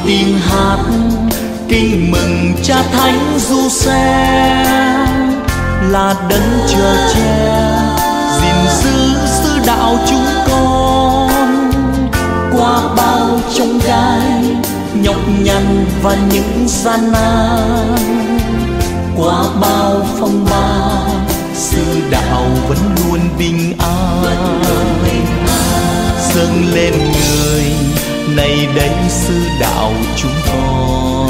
tiếng hát kinh mừng Cha Thánh Giuse, là đấng chở che gìn giữ sứ đạo chúng con qua bao chông gai nhọc nhằn và những gian nan, qua bao phong ba sứ đạo vẫn luôn bình an. Dâng lên người này đây sứ đạo chúng con,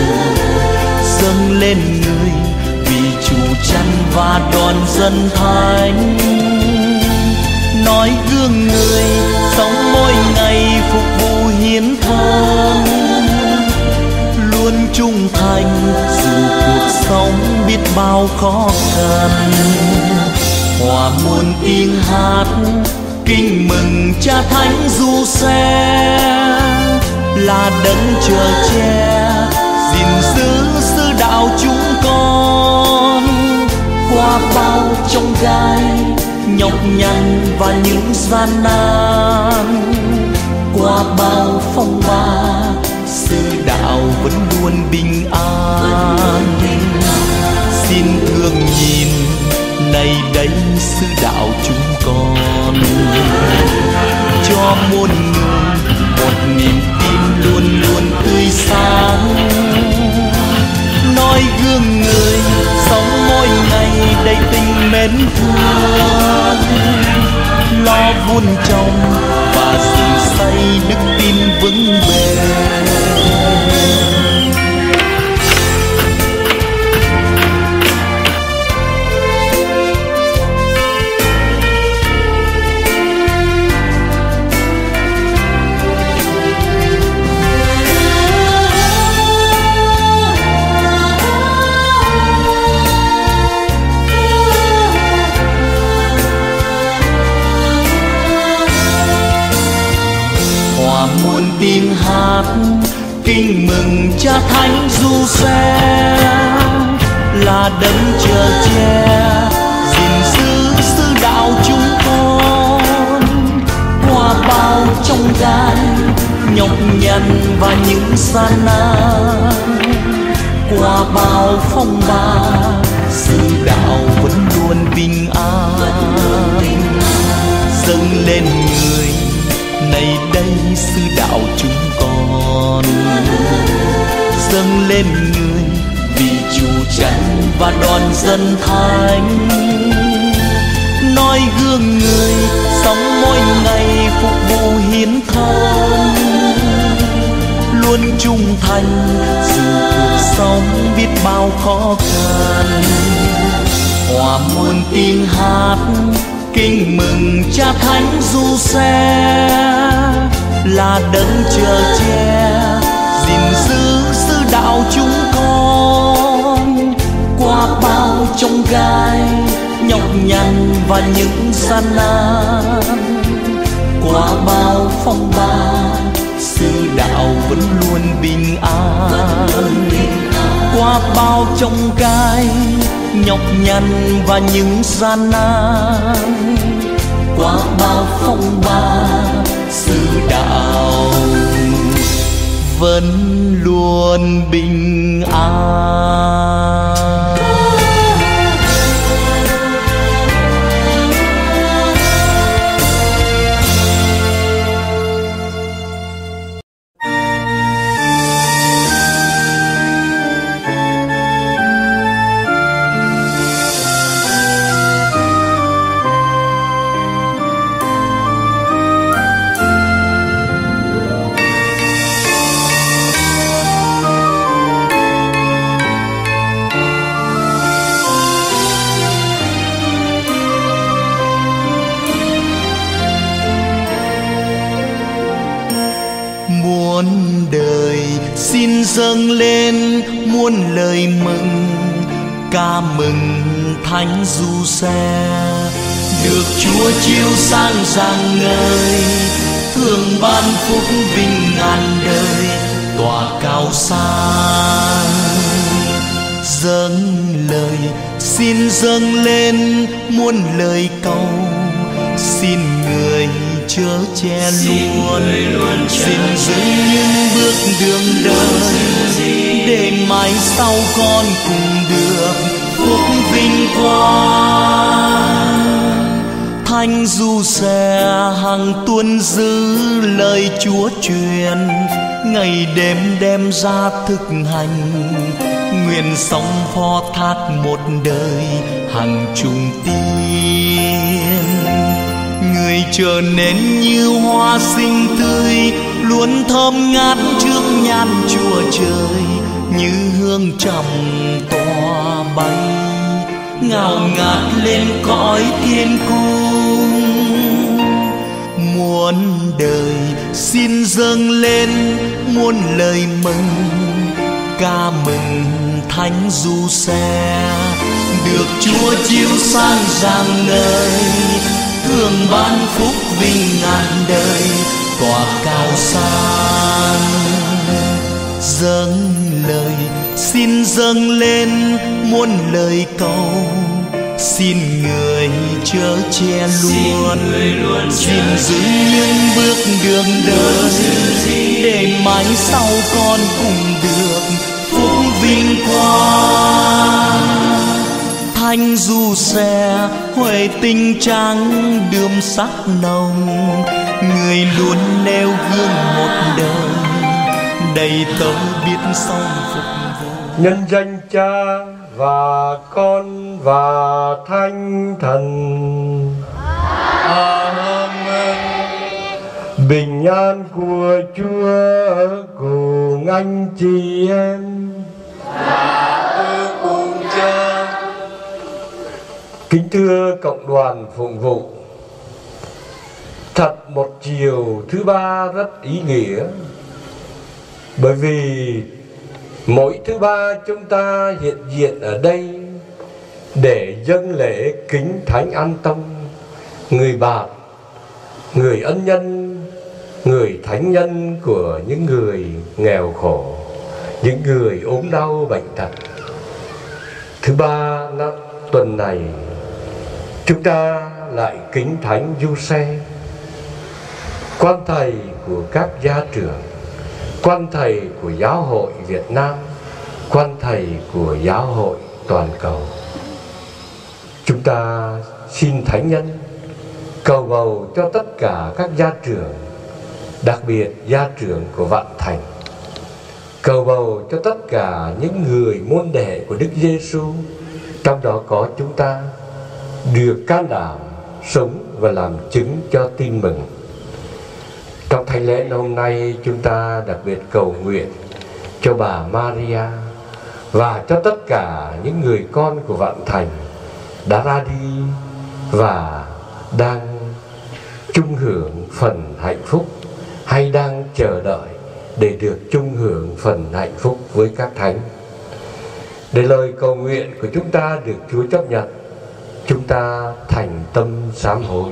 dâng lên người vì chủ chăn và đoàn dân thánh, nói gương người sống mỗi ngày phục vụ hiến thân, luôn trung thành dù cuộc sống biết bao khó khăn. Hòa muôn tiếng hát kinh mừng Cha Thánh Giuse, là đấng chở che gìn giữ sứ đạo chúng con qua bao chông gai nhọc nhằn và những gian nan, qua bao phong ba sứ đạo vẫn luôn bình an. Xin thương nhìn này đây sứ đạo chúng con, cho muôn người một niềm tin luôn luôn tươi sáng, nói gương người sống mỗi ngày đầy tình mến thương, lo vun trồng và dựng xây đức tin vững bền. Tiếng hát kinh mừng Cha Thánh Giuse, là đấng chở che gìn giữ sứ đạo chúng con qua bao chông gai nhọc nhằn và những gian nan, qua bao phong ba sứ đạo vẫn luôn bình an. Dâng lên người này đây sứ đạo chúng con, dâng lên người vì chủ chăn và đoàn dân thánh, nói gương người sống mỗi ngày phục vụ hiến thân, luôn trung thành dù cuộc sống biết bao khó khăn. Hòa muôn tiếng hát kinh mừng Cha Thánh Giuse, là đấng chở che gìn giữ sứ đạo chúng con qua bao chông gai nhọc nhằn và những gian nan, qua bao phong ba sứ đạo vẫn luôn bình an, qua bao chông gai nhọc nhằn và những gian nan, qua bao phong ba sứ đạo vẫn luôn bình an. Xin dâng lên muôn lời mừng ca mừng Thánh Giuse, được Chúa chiếu sáng rạng ngời, thương ban phúc vinh ngàn đời tỏa cao sang. Dâng lời xin dâng lên muôn lời cầu, xin người chớ che luôn. Xin dừng những bước đường đời để mai sau con cùng được phúc vinh quang. Thánh du xe hằng tuân giữ lời Chúa truyền, ngày đêm đem ra thực hành. Nguyện sống phó thác một đời hằng trung tín. Người trở nên như hoa xinh tươi, luôn thơm ngát trước nhan Chúa Trời. Như hương trầm tỏa bay, ngào ngạt lên cõi thiên cung. Muôn đời xin dâng lên muôn lời mừng, ca mừng Thánh du xe. Được Chúa chiếu sáng rạng ngời, thương ban phúc vinh ngàn đời, tỏa cao sang. Dâng lời xin dâng lên muôn lời cầu, xin người chớ che luôn. Xin giữ những bước đường đời để mãi sau con cùng được phúc vinh quang. Thánh du xe huệ tinh trắng đượm sắc nồng, người luôn nêu gương một đời, đầy tớ biết sống phục vụ. Nhân danh Cha và Con và Thánh Thần. Amen. Bình an của Chúa cùng anh chị em Và ở cùng Cha. Kính thưa cộng đoàn phụng vụ, thật một chiều thứ ba rất ý nghĩa, bởi vì mỗi thứ ba chúng ta hiện diện ở đây để dâng lễ kính Thánh An Tông, người bạn, người ân nhân, người thánh nhân của những người nghèo khổ, những người ốm đau bệnh tật. Thứ ba tuần này chúng ta lại kính Thánh Giuse, quan thầy của các gia trưởng, quan thầy của Giáo hội Việt Nam, quan thầy của Giáo hội toàn cầu. Chúng ta xin Thánh Nhân cầu bầu cho tất cả các gia trưởng, đặc biệt gia trưởng của Vạn Thành, cầu bầu cho tất cả những người môn đệ của Đức Giêsu, trong đó có chúng ta, được can đảm sống và làm chứng cho tin mừng. Trong thánh lễ hôm nay, chúng ta đặc biệt cầu nguyện cho bà Maria và cho tất cả những người con của Vạn Thành đã ra đi và đang chung hưởng phần hạnh phúc, hay đang chờ đợi để được chung hưởng phần hạnh phúc với các thánh. Để lời cầu nguyện của chúng ta được Chúa chấp nhận, chúng ta thành tâm sám hối.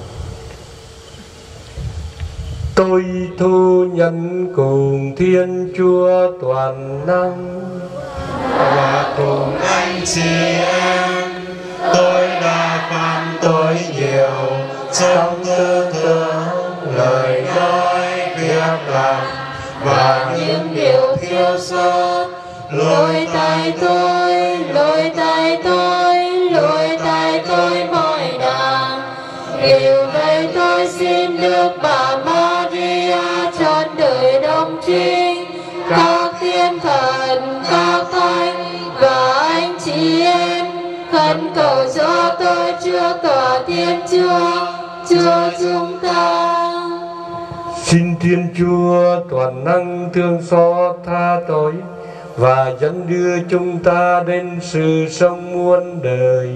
Tôi thu nhận cùng Thiên Chúa toàn năng Và cùng anh chị em, tôi đã phạm tội nhiều trong tư tưởng, lời nói, việc làm và những điều thiếu sót. Lỗi tại tôi, lỗi tại tôi, lỗi tại tôi mọi đàng. Điều này tôi xin được bà Maria trọn đời đồng trinh, các thiên thần, các thánh và anh chị em khẩn cầu cho tôi trước tòa Thiên Chúa, Chúa chúng ta. Xin Thiên Chúa toàn năng thương xót tha tội và dẫn đưa chúng ta đến sự sống muôn đời.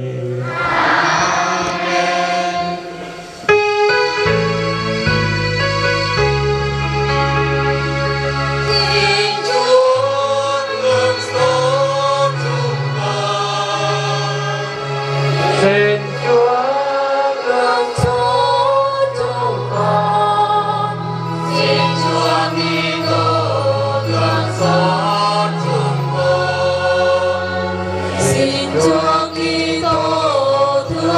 Xin Chúa Thương xót chúng con, xin Chúa Kitô thương xót chúng con, xin Chúa Kitô thương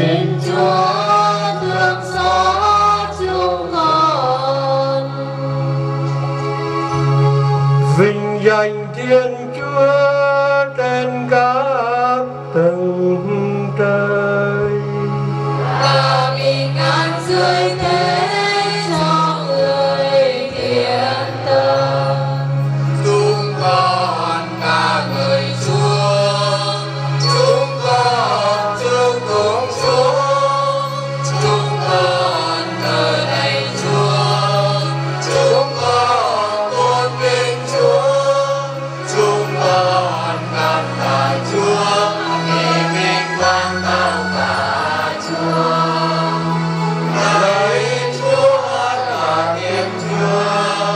Xin Chúa thương xót chúng con. Vinh danh Thiên Chúa trên các tầng trời. Và bình an dưới thế cho người thiện tâm. Chúng con ca ngợi Chúa, chúng con chúc tụng Chúa, chúng con thờ lạy Chúa, chúng con tôn kính Chúa, chúng con cảm tạ Chúa vì vinh quang cao cả Chúa. Lạy Chúa là Thiên Chúa,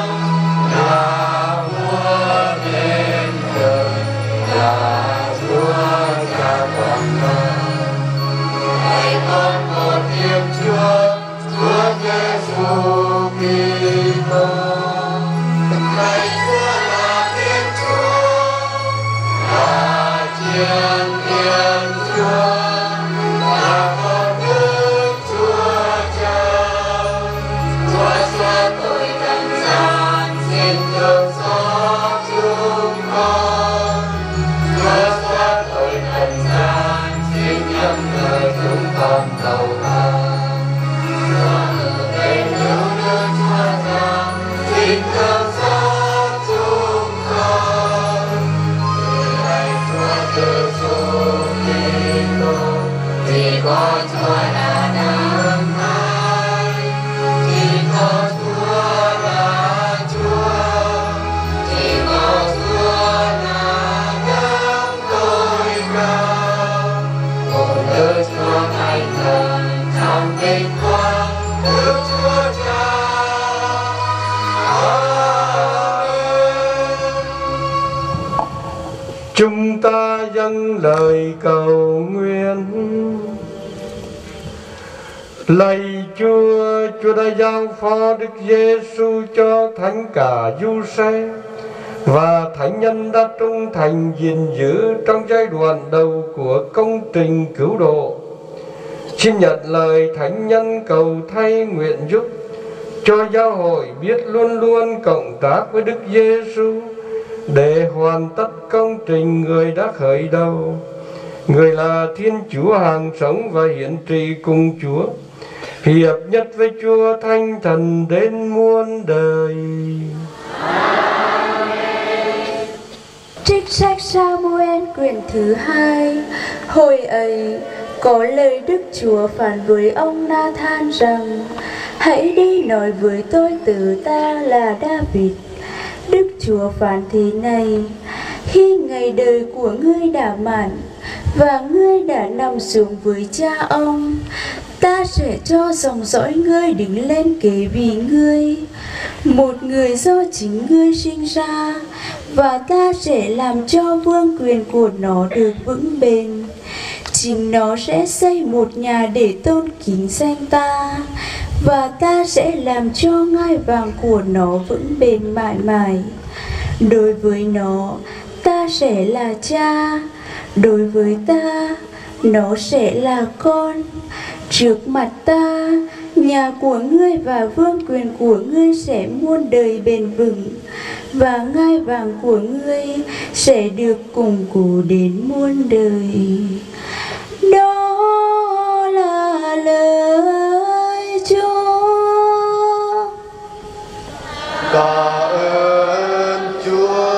là Vua trên trời, là Chúa Cha toàn năng. Lạy con một Thiên Chúa, Chúa Giêsu Kitô. Lạy Chúa là Thiên Chúa, là Thiên Thiên Chúa, là con Đức Chúa Cha. Chúa xóa tội trần gian, xin thương xót chúng con. Chúa xóa tội trần gian, xin nhắm lời chúng con cầu than. Chúa ở bên hữu Đức Chúa Cha, xin thương xót chúng con. Lạy Chúa Giêsu Kitô, chỉ có Chúa là đáng hai, chỉ có Chúa là Chúa, chỉ có Chúa là đáng tối cao. Cùng Đức Chúa Thánh Thần trong vinh quang Đức Chúa Cha. Amen. Chúng ta dâng lời cầu nguyện. Lạy Chúa, Chúa đã giao phó Đức Giêsu cho Thánh Cả Giuse và Thánh Nhân đã trung thành gìn giữ trong giai đoạn đầu của công trình cứu độ. Xin nhận lời Thánh Nhân cầu thay nguyện giúp cho giáo hội biết luôn luôn cộng tác với Đức Giêsu để hoàn tất công trình người đã khởi đầu. Người là Thiên Chúa hàng sống và hiển trị cùng Chúa, hiệp nhất với Chúa Thánh Thần đến muôn đời. Trích sách Sa-mu-ên quyển thứ 2. Hồi ấy có lời Đức Chúa phán với ông Na-than rằng: hãy đi nói với tôi tử ta là David. Đức Chúa phán thế này: khi ngày đời của ngươi đã mãn và ngươi đã nằm xuống với cha ông, ta sẽ cho dòng dõi ngươi đứng lên kế vị ngươi, một người do chính ngươi sinh ra, và ta sẽ làm cho vương quyền của nó được vững bền. Chính nó sẽ xây một nhà để tôn kính danh ta, và ta sẽ làm cho ngai vàng của nó vững bền mãi mãi. Đối với nó, ta sẽ là cha, đối với ta, nó sẽ là con. Trước mặt ta, nhà của ngươi và vương quyền của ngươi sẽ muôn đời bền vững, và ngai vàng của ngươi sẽ được củng cố đến muôn đời. Đó là lời Chúa. Tạ ơn Chúa.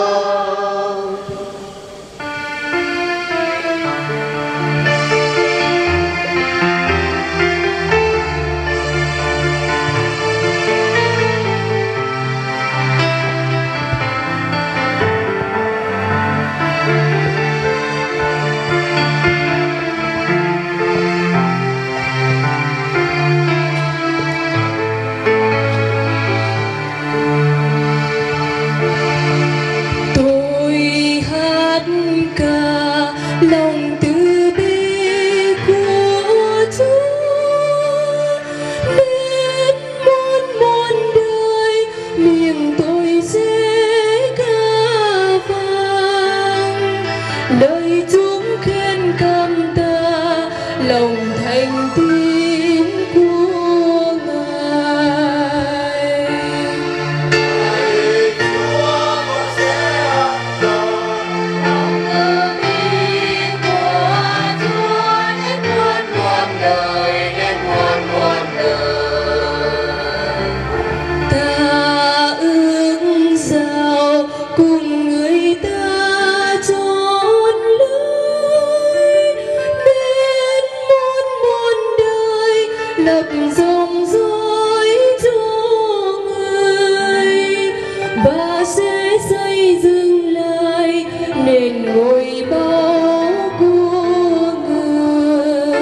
lập dòng dõi cho người và sẽ xây dựng lại nền ngôi báo của người.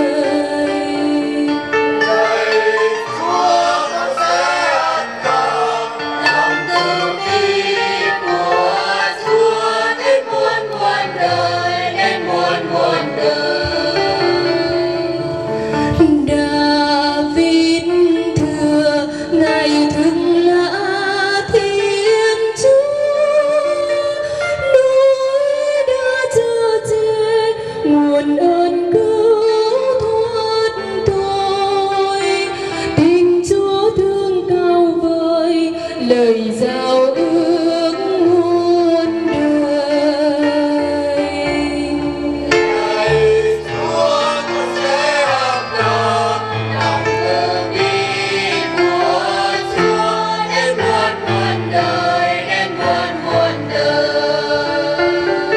Lạy Chúa con sẽ ăn cơm lòng từ bi của Chúa đến muôn muôn đời, đến muôn muôn đời. David thưa Ngài thương lạ Thiên Chúa, núi đã chở che nguồn ơn cứu thoát thôi. Tình Chúa thương cao vời, lời giao ước muôn đời. Lạy Chúa con sẽ học tập lòng từ bi của Chúa đến muôn muôn đời, đến muôn muôn đời.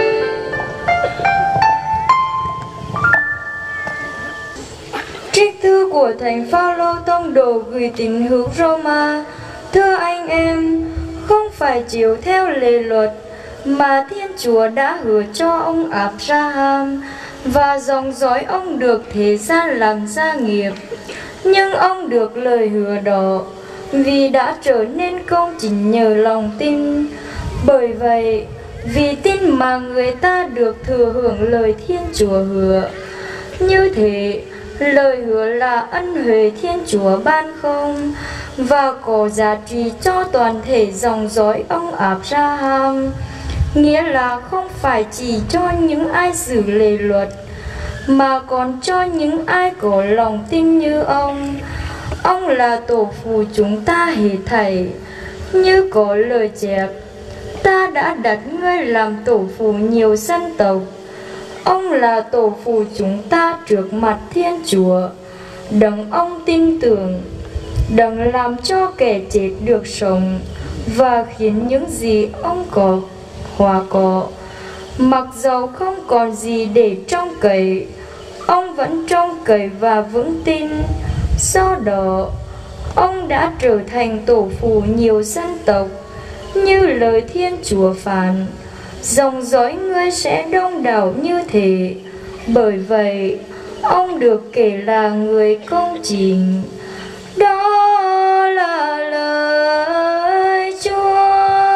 Trích thư của Thánh Phaolô tông đồ gửi tín hữu Roma. Thưa anh em, không phải chiếu theo lề luật mà Thiên Chúa đã hứa cho ông Abraham và dòng dõi ông được thế gian làm gia nghiệp, nhưng ông được lời hứa đó vì đã trở nên công chính nhờ lòng tin. Bởi vậy, vì tin mà người ta được thừa hưởng lời Thiên Chúa hứa. Như thế, lời hứa là ân huệ Thiên Chúa ban không và có giá trị cho toàn thể dòng dõi ông Abraham, nghĩa là không phải chỉ cho những ai giữ lề luật mà còn cho những ai có lòng tin như ông. Ông là tổ phụ chúng ta hết thảy, như có lời chép: ta đã đặt ngươi làm tổ phụ nhiều dân tộc. Ông là tổ phụ chúng ta trước mặt Thiên Chúa. Đấng ông tin tưởng, đấng làm cho kẻ chết được sống và khiến những gì ông có hòa có. Mặc dầu không còn gì để trông cậy, ông vẫn trông cậy và vững tin. Do đó, ông đã trở thành tổ phụ nhiều dân tộc, như lời Thiên Chúa phán: dòng dõi ngươi sẽ đông đảo như thế. Bởi vậy, ông được kể là người công chính. Đó là lời Chúa.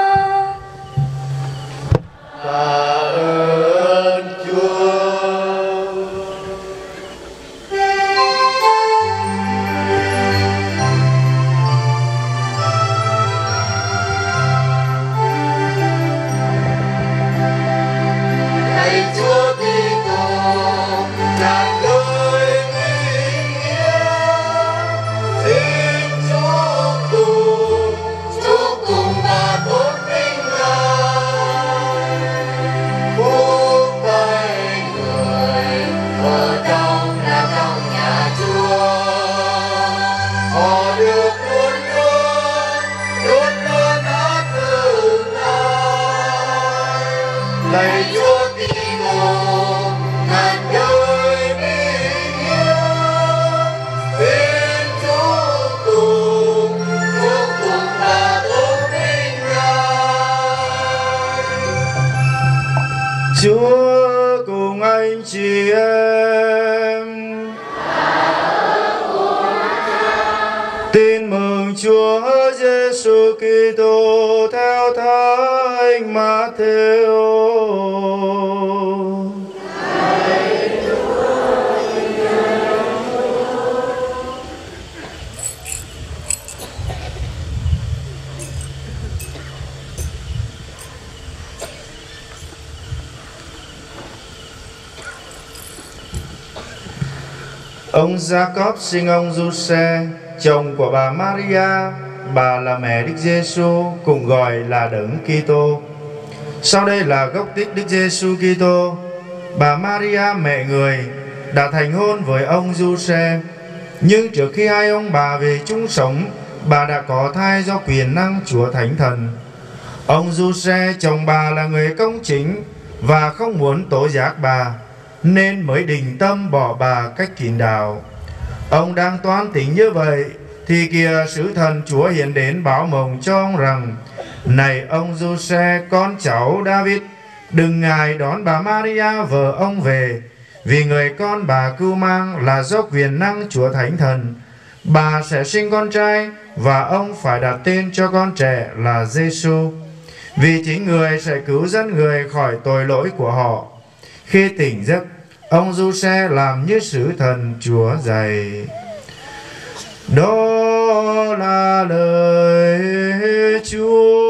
Tạ ơn Chúa. Lạy Chúa Kitô, là người vinh hiển, xin chúc cùng và tôn vinh Ngài. Phúc thay người ở trong nhà Chúa, họ được luôn luôn hát từ Ngài. Lạy Chúa Kitô, ngàn đời vinh hiển, xin chúc cùng và tôn vinh Ngài. Chúa cùng anh chị em. Tin mừng Chúa Giêsu Kitô theo Thánh Matthew. Ông Jacob sinh ông Giuse, chồng của bà Maria. Bà là mẹ Đức Giêsu, cùng gọi là Đấng Kitô. Sau đây là gốc tích Đức Giêsu Kitô. Bà Maria mẹ người đã thành hôn với ông Giuse, nhưng trước khi hai ông bà về chung sống, bà đã có thai do quyền năng Chúa Thánh Thần. Ông Giuse chồng bà là người công chính và không muốn tố giác bà, nên mới định tâm bỏ bà cách kín đáo. Ông đang toan tính như vậy thì kìa sứ thần Chúa hiện đến báo mộng cho ông rằng: này ông Giuse con cháu David, đừng ngại đón bà Maria vợ ông về, vì người con bà cưu mang là do quyền năng Chúa Thánh Thần. Bà sẽ sinh con trai và ông phải đặt tên cho con trẻ là Giêsu, vì chính người sẽ cứu dân người khỏi tội lỗi của họ. Khi tỉnh giấc, ông Giuse làm như sứ thần Chúa dạy. Đó là lời Chúa.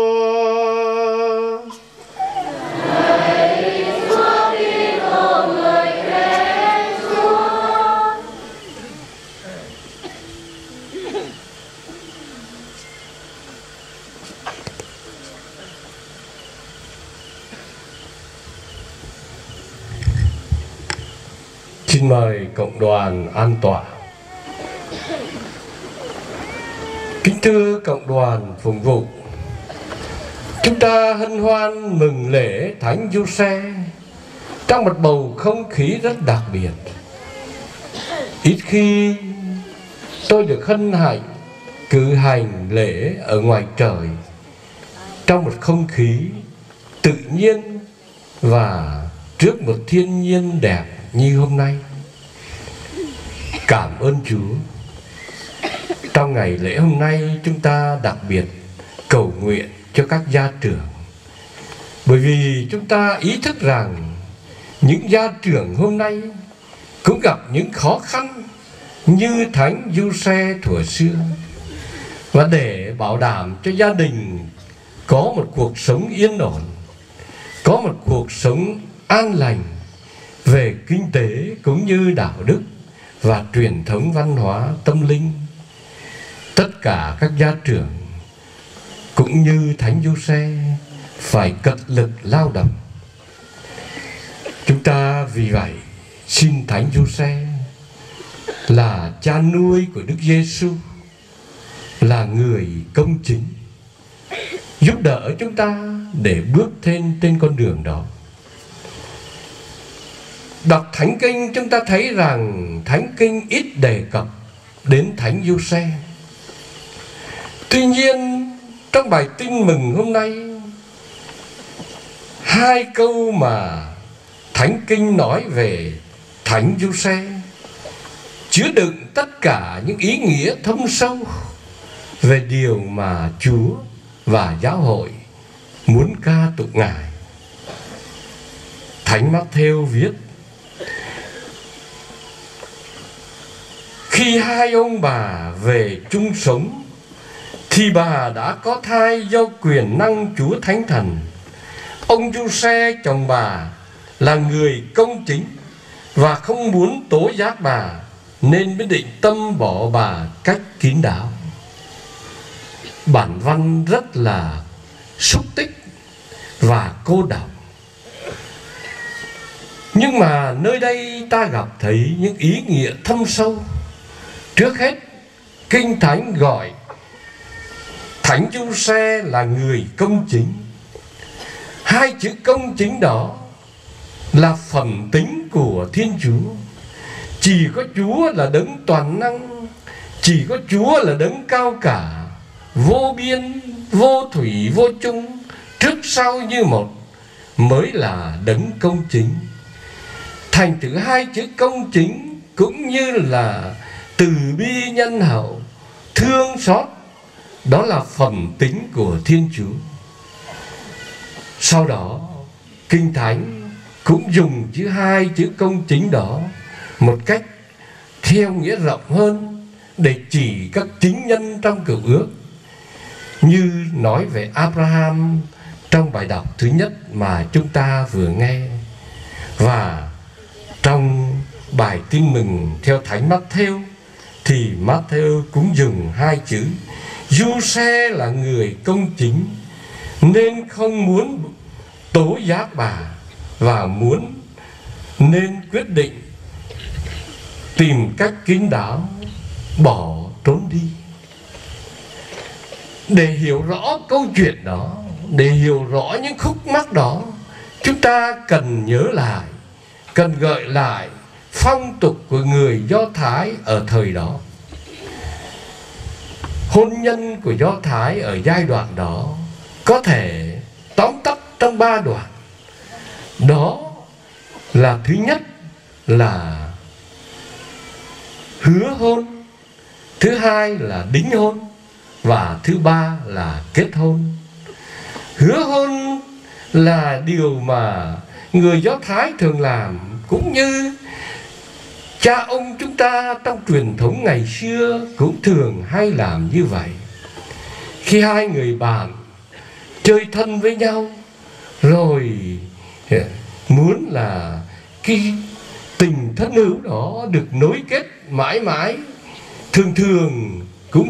Xin mời cộng đoàn an tọa. Kính thưa cộng đoàn phụng vụ, chúng ta hân hoan mừng lễ Thánh Giuse trong một bầu không khí rất đặc biệt. Ít khi tôi được hân hạnh cử hành lễ ở ngoài trời trong một không khí tự nhiên và trước một thiên nhiên đẹp như hôm nay. Cảm ơn Chúa. Trong ngày lễ hôm nay, chúng ta đặc biệt cầu nguyện cho các gia trưởng, bởi vì chúng ta ý thức rằng những gia trưởng hôm nay cũng gặp những khó khăn như Thánh Giuse thuở xưa. Và để bảo đảm cho gia đình có một cuộc sống yên ổn, có một cuộc sống an lành về kinh tế cũng như đạo đức và truyền thống văn hóa tâm linh, tất cả các gia trưởng cũng như Thánh Giuse phải cật lực lao động. Chúng ta vì vậy xin Thánh Giuse là cha nuôi của Đức Giêsu, là người công chính, giúp đỡ chúng ta để bước trên con đường đó. Đọc Thánh Kinh, chúng ta thấy rằng Thánh Kinh ít đề cập đến Thánh Giuse. Tuy nhiên, trong bài tin mừng hôm nay, hai câu mà Thánh Kinh nói về Thánh Giuse chứa đựng tất cả những ý nghĩa thâm sâu về điều mà Chúa và giáo hội muốn ca tụng Ngài. Thánh Mát-thêu viết: khi hai ông bà về chung sống thì bà đã có thai do quyền năng Chúa Thánh Thần. Ông Giuse chồng bà là người công chính và không muốn tố giác bà, nên mới định tâm bỏ bà cách kín đáo. Bản văn rất là xúc tích và cô đọng, nhưng mà nơi đây ta gặp thấy những ý nghĩa thâm sâu. Trước hết, Kinh Thánh gọi Thánh Giuse là người công chính. Hai chữ công chính đó là phẩm tính của Thiên Chúa. Chỉ có Chúa là đấng toàn năng, chỉ có Chúa là đấng cao cả, vô biên, vô thủy, vô chung, trước sau như một, mới là đấng công chính. Thành thử hai chữ công chính cũng như là từ bi nhân hậu, thương xót, đó là phẩm tính của Thiên Chúa. Sau đó, Kinh Thánh cũng dùng hai chữ công chính đó một cách theo nghĩa rộng hơn để chỉ các chính nhân trong Cựu Ước, như nói về Abraham trong bài đọc thứ nhất mà chúng ta vừa nghe. Và trong bài tin mừng theo Thánh Mát-thêu thì Mát-thêu cũng dùng hai chữ Giuse là người công chính, nên không muốn tố giác bà và nên quyết định tìm cách kín đáo bỏ trốn đi. Để hiểu rõ câu chuyện đó, để hiểu rõ những khúc mắc đó, chúng ta cần nhớ lại, cần gợi lại phong tục của người Do Thái ở thời đó. Hôn nhân của Do Thái ở giai đoạn đó có thể tóm tắt trong 3 đoạn. Đó là thứ nhất là hứa hôn, thứ hai là đính hôn, và thứ ba là kết hôn. Hứa hôn là điều mà người Do Thái thường làm, cũng như cha ông chúng ta trong truyền thống ngày xưa cũng thường hay làm như vậy. Khi hai người bạn chơi thân với nhau, rồi muốn là cái tình thân hữu đó được nối kết mãi mãi, thường thường cũng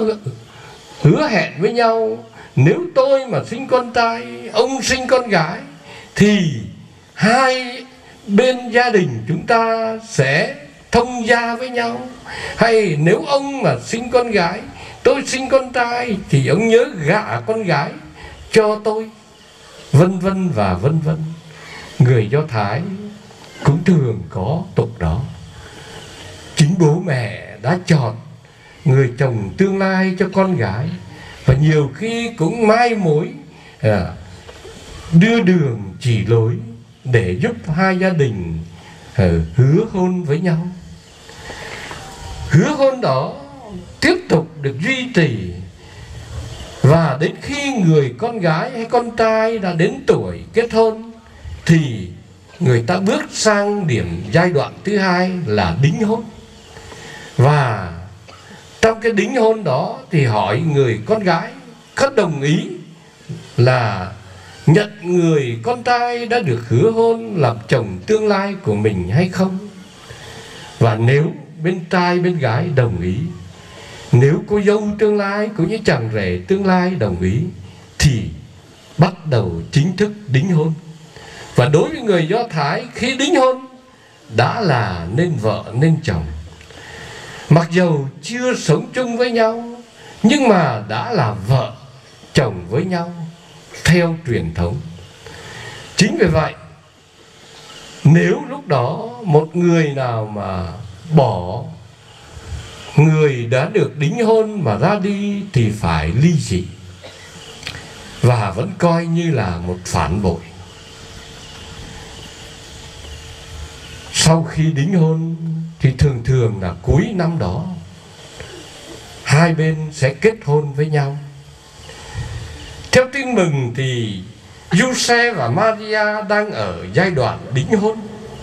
hứa hẹn với nhau, nếu tôi mà sinh con trai, ông sinh con gái, thì hai bên gia đình chúng ta sẽ thông gia với nhau. Hay nếu ông mà sinh con gái, tôi sinh con trai, thì ông nhớ gả con gái cho tôi, vân vân và vân vân. Người Do Thái cũng thường có tục đó. Chính bố mẹ đã chọn người chồng tương lai cho con gái, và nhiều khi cũng mai mối đưa đường chỉ lối để giúp hai gia đình hứa hôn với nhau. Hứa hôn đó tiếp tục được duy trì, và đến khi người con gái hay con trai đã đến tuổi kết hôn thì người ta bước sang điểm giai đoạn thứ hai là đính hôn. Và trong cái đính hôn đó thì hỏi người con gái có đồng ý là nhận người con trai đã được hứa hôn làm chồng tương lai của mình hay không. Và nếu bên trai bên gái đồng ý, nếu cô dâu tương lai cũng như chàng rể tương lai đồng ý, thì bắt đầu chính thức đính hôn. Và đối với người Do Thái, khi đính hôn đã là nên vợ nên chồng. Mặc dầu chưa sống chung với nhau, nhưng mà đã là vợ chồng với nhau theo truyền thống. Chính vì vậy, nếu lúc đó một người nào mà bỏ người đã được đính hôn mà ra đi thì phải ly dị, và vẫn coi như là một phản bội. Sau khi đính hôn thì thường thường là cuối năm đó hai bên sẽ kết hôn với nhau. Theo tin mừng thì Giuse và Maria đang ở giai đoạn đính hôn.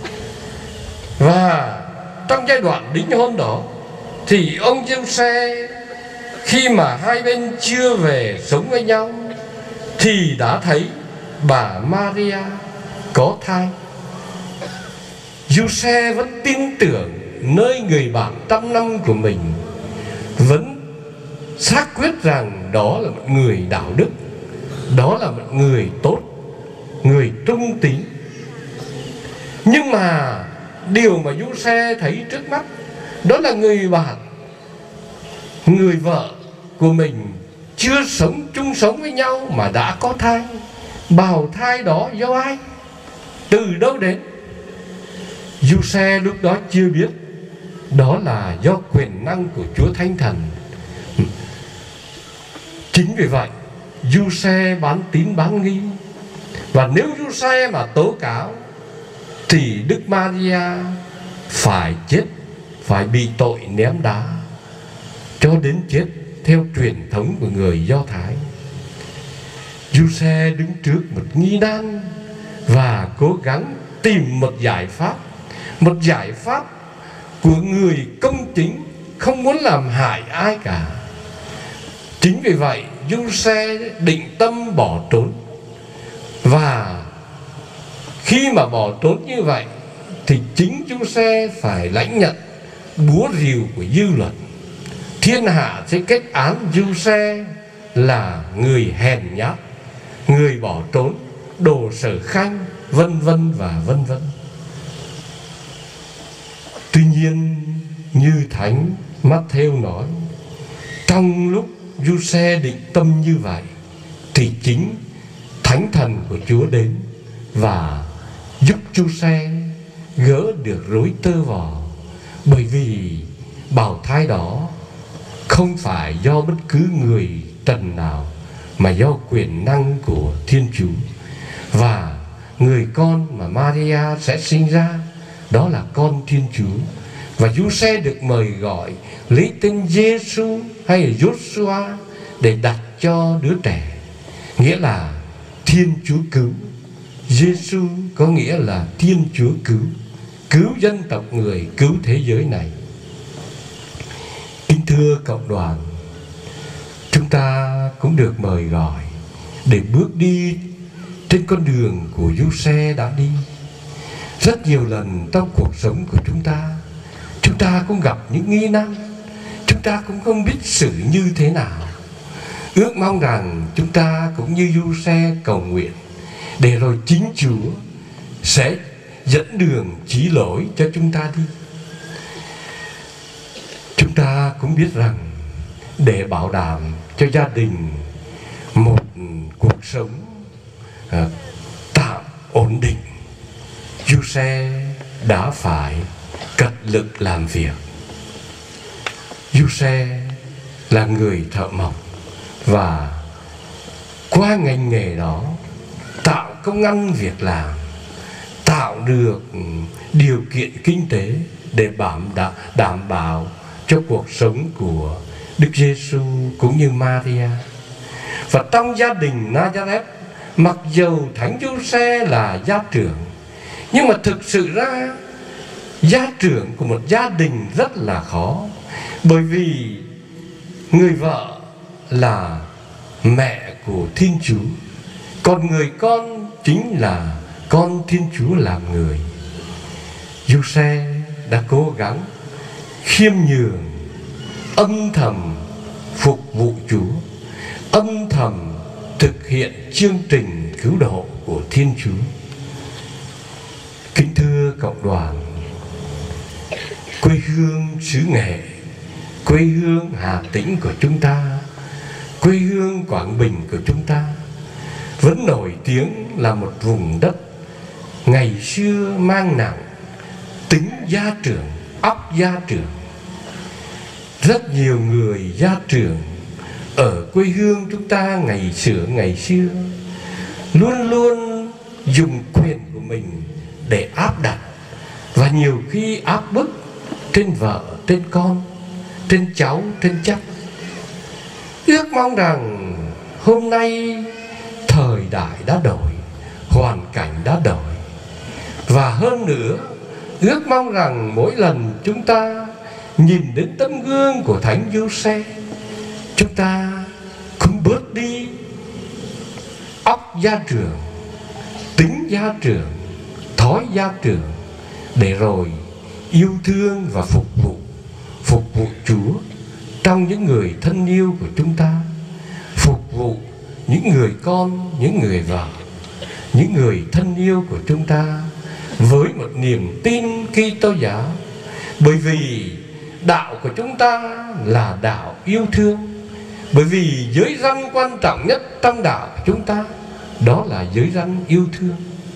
Và trong giai đoạn đính hôn đó thì ông Giuse, khi mà hai bên chưa về sống với nhau, thì đã thấy bà Maria có thai. Giuse vẫn tin tưởng nơi người bạn trăm năm của mình, vẫn xác quyết rằng đó là một người đạo đức, đó là một người tốt, người trung tín. Nhưng mà điều mà Giuse thấy trước mắt đó là người bạn, người vợ của mình chưa sống chung sống với nhau mà đã có thai. Bào thai đó do ai, từ đâu đến? Giuse lúc đó chưa biết. Đó là do quyền năng của Chúa Thánh Thần. Chính vì vậy Giuse bán tín bán nghi. Và nếu Giuse mà tố cáo thì Đức Maria phải chết, phải bị tội ném đá cho đến chết theo truyền thống của người Do Thái. Giuse đứng trước một nghi nan và cố gắng tìm một giải pháp của người công chính, không muốn làm hại ai cả. Chính vì vậy Giuse định tâm bỏ trốn. Và khi mà bỏ trốn như vậy thì chính Giuse phải lãnh nhận búa rìu của dư luận. Thiên hạ sẽ kết án Giuse là người hèn nhát, người bỏ trốn, đồ sở khanh, vân vân và vân vân. Tuy nhiên như Thánh Matthew nói, trong lúc Giuse định tâm như vậy thì chính Thánh Thần của Chúa đến và giúp Giuse gỡ được rối tơ vò. Bởi vì bào thai đó không phải do bất cứ người trần nào, mà do quyền năng của Thiên Chúa. Và người con mà Maria sẽ sinh ra đó là con Thiên Chúa. Và Giuse được mời gọi lấy tên Giêsu hay là Joshua để đặt cho đứa trẻ, nghĩa là Thiên Chúa cứu. Giêsu có nghĩa là Thiên Chúa cứu, cứu dân tộc người, cứu thế giới này. Kính thưa cộng đoàn, chúng ta cũng được mời gọi để bước đi trên con đường của Giuse đã đi. Rất nhiều lần trong cuộc sống của chúng ta cũng gặp những nghi nan, chúng ta cũng không biết xử như thế nào. Ước mong rằng chúng ta cũng như Giuse cầu nguyện, để rồi chính Chúa sẽ dẫn đường chỉ lối cho chúng ta đi. Chúng ta cũng biết rằng để bảo đảm cho gia đình một cuộc sống tạm ổn định, Giuse đã phải cật lực làm việc. Giuse là người thợ mộc, và qua ngành nghề đó tạo công ăn việc làm, tạo được điều kiện kinh tế để đảm bảo cho cuộc sống của Đức Giêsu cũng như Maria. Và trong gia đình Nazareth, mặc dầu Thánh Giuse là gia trưởng, nhưng mà thực sự ra gia trưởng của một gia đình rất là khó. Bởi vì người vợ là mẹ của Thiên Chúa, còn người con chính là con Thiên Chúa làm người. Giuse đã cố gắng khiêm nhường, âm thầm phục vụ Chúa, âm thầm thực hiện chương trình cứu độ của Thiên Chúa. Kính thưa cộng đoàn, quê hương xứ Nghệ, quê hương Hà Tĩnh của chúng ta, quê hương Quảng Bình của chúng ta vẫn nổi tiếng là một vùng đất ngày xưa mang nặng tính gia trưởng, óc gia trưởng. Rất nhiều người gia trưởng ở quê hương chúng ta ngày xưa luôn luôn dùng quyền của mình để áp đặt, và nhiều khi áp bức trên vợ, trên con, trên cháu, trên chắc. Ước mong rằng hôm nay thời đại đã đổi, hoàn cảnh đã đổi, và hơn nữa ước mong rằng mỗi lần chúng ta nhìn đến tấm gương của Thánh Giuse, chúng ta cũng bớt đi óc gia trưởng, tính gia trưởng, thói gia trưởng, để rồi yêu thương và phục vụ Chúa trong những người thân yêu của chúng ta, phục vụ những người con, những người vợ, những người thân yêu của chúng ta với một niềm tin Kitô giáo. Bởi vì đạo của chúng ta là đạo yêu thương. Bởi vì giới răn quan trọng nhất trong đạo của chúng ta đó là giới răn yêu thương.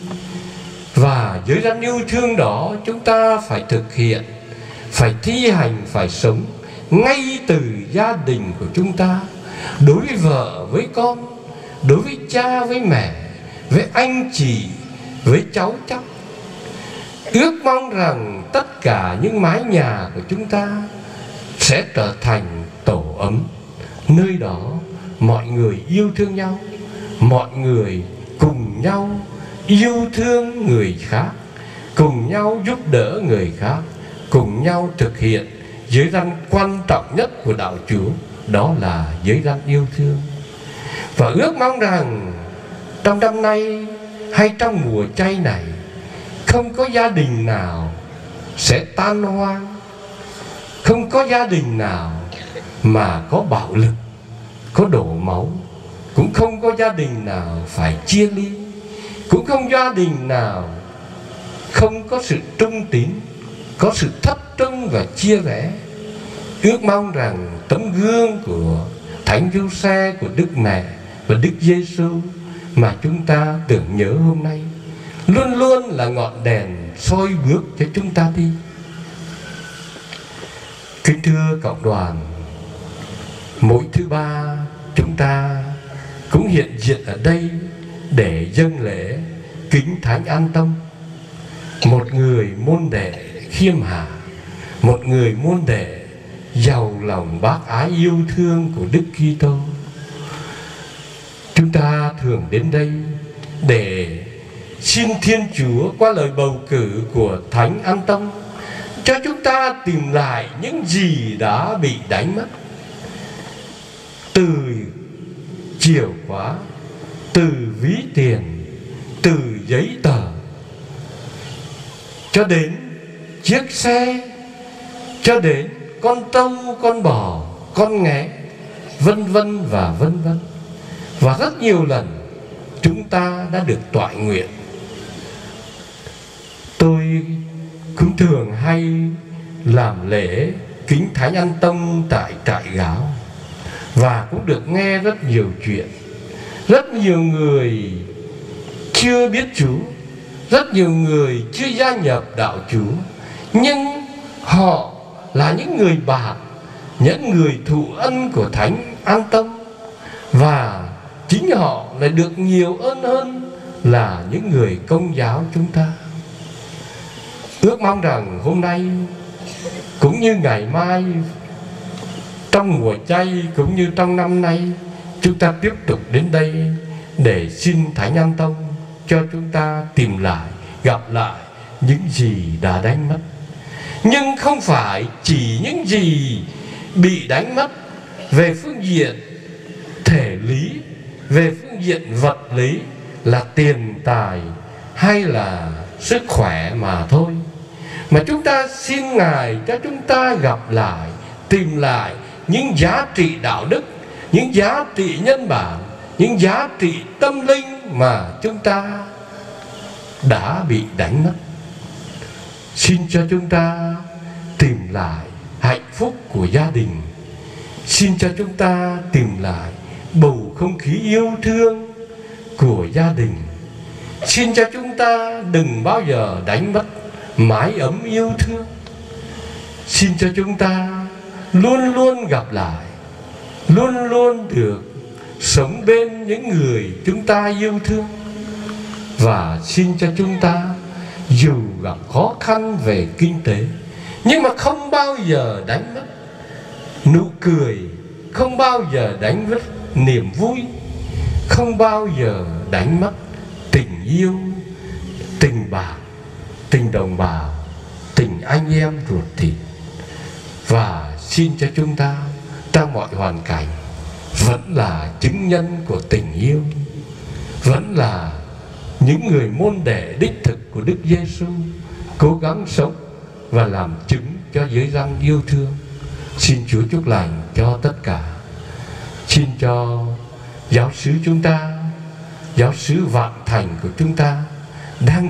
Và giới răn yêu thương đó chúng ta phải thực hiện, phải thi hành, phải sống ngay từ gia đình của chúng ta, đối với vợ, với con, đối với cha, với mẹ, với anh chị, với cháu chắc. Ước mong rằng tất cả những mái nhà của chúng ta sẽ trở thành tổ ấm, nơi đó mọi người yêu thương nhau, mọi người cùng nhau yêu thương người khác, cùng nhau giúp đỡ người khác, cùng nhau thực hiện giới răn quan trọng nhất của đạo Chúa, đó là giới răn yêu thương. Và ước mong rằng trong năm nay hay trong mùa chay này, không có gia đình nào sẽ tan hoang, không có gia đình nào mà có bạo lực, có đổ máu, cũng không có gia đình nào phải chia ly, cũng không gia đình nào không có sự trung tín, có sự thất trung và chia rẽ. Ước mong rằng tấm gương của Thánh Giuse, của Đức Mẹ và Đức Giêsu mà chúng ta tưởng nhớ hôm nay luôn luôn là ngọn đèn soi bước cho chúng ta đi. Kính thưa cộng đoàn, mỗi thứ ba chúng ta cũng hiện diện ở đây để dâng lễ kính thánh An Tông. Một người môn đệ khiêm hạ, một người môn đệ giàu lòng bác ái yêu thương của Đức Kitô. Chúng ta thường đến đây để xin Thiên Chúa qua lời bầu cử của Thánh An Tông cho chúng ta tìm lại những gì đã bị đánh mất, từ chìa khóa, từ ví tiền, từ giấy tờ, cho đến chiếc xe, cho đến con trâu, con bò, con nghé, vân vân và vân vân. Và rất nhiều lần chúng ta đã được toại nguyện. Tôi cũng thường hay làm lễ kính thánh An Tông tại trại gáo, và cũng được nghe rất nhiều chuyện. Rất nhiều người chưa biết Chúa, rất nhiều người chưa gia nhập đạo Chúa, nhưng họ là những người bạn, những người thụ ân của Thánh An Tông, và chính họ lại được nhiều ơn hơn là những người Công giáo chúng ta. Ước mong rằng hôm nay cũng như ngày mai, trong mùa chay cũng như trong năm nay, chúng ta tiếp tục đến đây để xin Thánh An Tông cho chúng ta tìm lại, gặp lại những gì đã đánh mất. Nhưng không phải chỉ những gì bị đánh mất về phương diện thể lý, về phương diện vật lý là tiền tài hay là sức khỏe mà thôi, mà chúng ta xin Ngài cho chúng ta gặp lại, tìm lại những giá trị đạo đức, những giá trị nhân bản, những giá trị tâm linh mà chúng ta đã bị đánh mất. Xin cho chúng ta tìm lại hạnh phúc của gia đình. Xin cho chúng ta tìm lại bầu không khí yêu thương của gia đình. Xin cho chúng ta đừng bao giờ đánh mất mái ấm yêu thương. Xin cho chúng ta luôn luôn gặp lại, luôn luôn được sống bên những người chúng ta yêu thương. Và xin cho chúng ta dù gặp khó khăn về kinh tế, nhưng mà không bao giờ đánh mất nụ cười, không bao giờ đánh mất niềm vui, không bao giờ đánh mất tình yêu, tình bạn, tình đồng bào, tình anh em ruột thịt. Và xin cho chúng ta trong mọi hoàn cảnh vẫn là chứng nhân của tình yêu, vẫn là những người môn đệ đích thực của Đức Giêsu, cố gắng sống và làm chứng cho giới răng yêu thương. Xin Chúa chúc lành cho tất cả. Xin cho giáo xứ chúng ta, giáo xứ Vạn Thành của chúng ta đang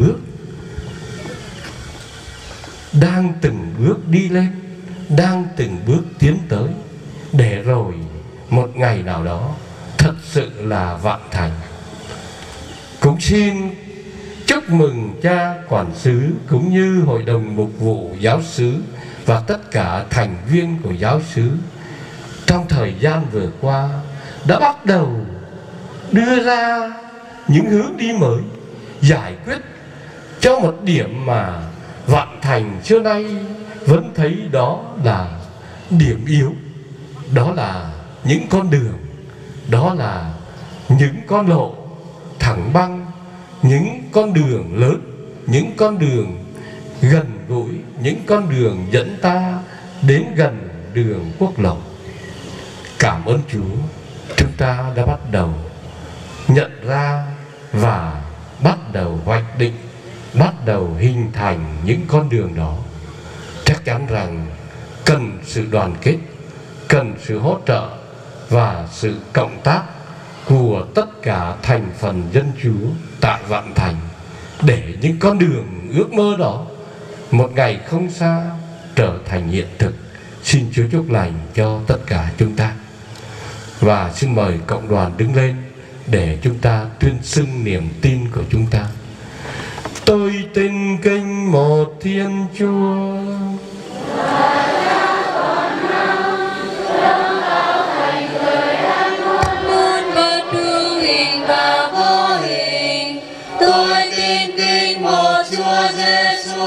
từng bước đi lên, đang từng bước tiến tới, để rồi một ngày nào đó thật sự là vạn thành. Cũng xin chúc mừng cha quản xứ cũng như hội đồng mục vụ giáo xứ và tất cả thành viên của giáo xứ trong thời gian vừa qua đã bắt đầu đưa ra những hướng đi mới, giải quyết cho một điểm mà Vạn Thành xưa nay vẫn thấy đó là điểm yếu. Đó là những con đường, đó là những con lộ thẳng băng, những con đường lớn, những con đường gần gũi, những con đường dẫn ta đến gần đường quốc lộ. Cảm ơn Chúa, chúng ta đã bắt đầu nhận ra và bắt đầu hoạch định, bắt đầu hình thành những con đường đó. Chắc chắn rằng cần sự đoàn kết, cần sự hỗ trợ và sự cộng tác của tất cả thành phần dân Chúa tại Vạn Thành, để những con đường ước mơ đó một ngày không xa trở thành hiện thực. Xin Chúa chúc lành cho tất cả chúng ta. Và xin mời cộng đoàn đứng lên để chúng ta tuyên xưng niềm tin của chúng ta. Tôi tin kính một Thiên Chúa. Muôn vật hữu hình và vô hình, tôi tin kính một Chúa Giêsu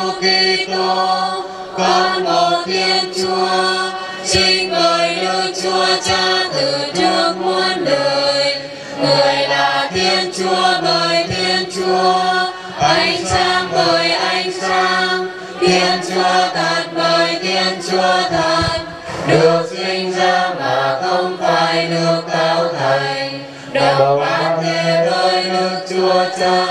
Kitô, con một Thiên Chúa, sinh bởi Đức Chúa Cha từ trước muôn đời. Người là Thiên Chúa bởi Thiên Chúa, ánh sáng bởi ánh sáng, Thiên Chúa thật bởi Thiên Chúa thật, được sinh ra mà không phải được tạo thành, đồng bản thể với Đức Chúa Cha,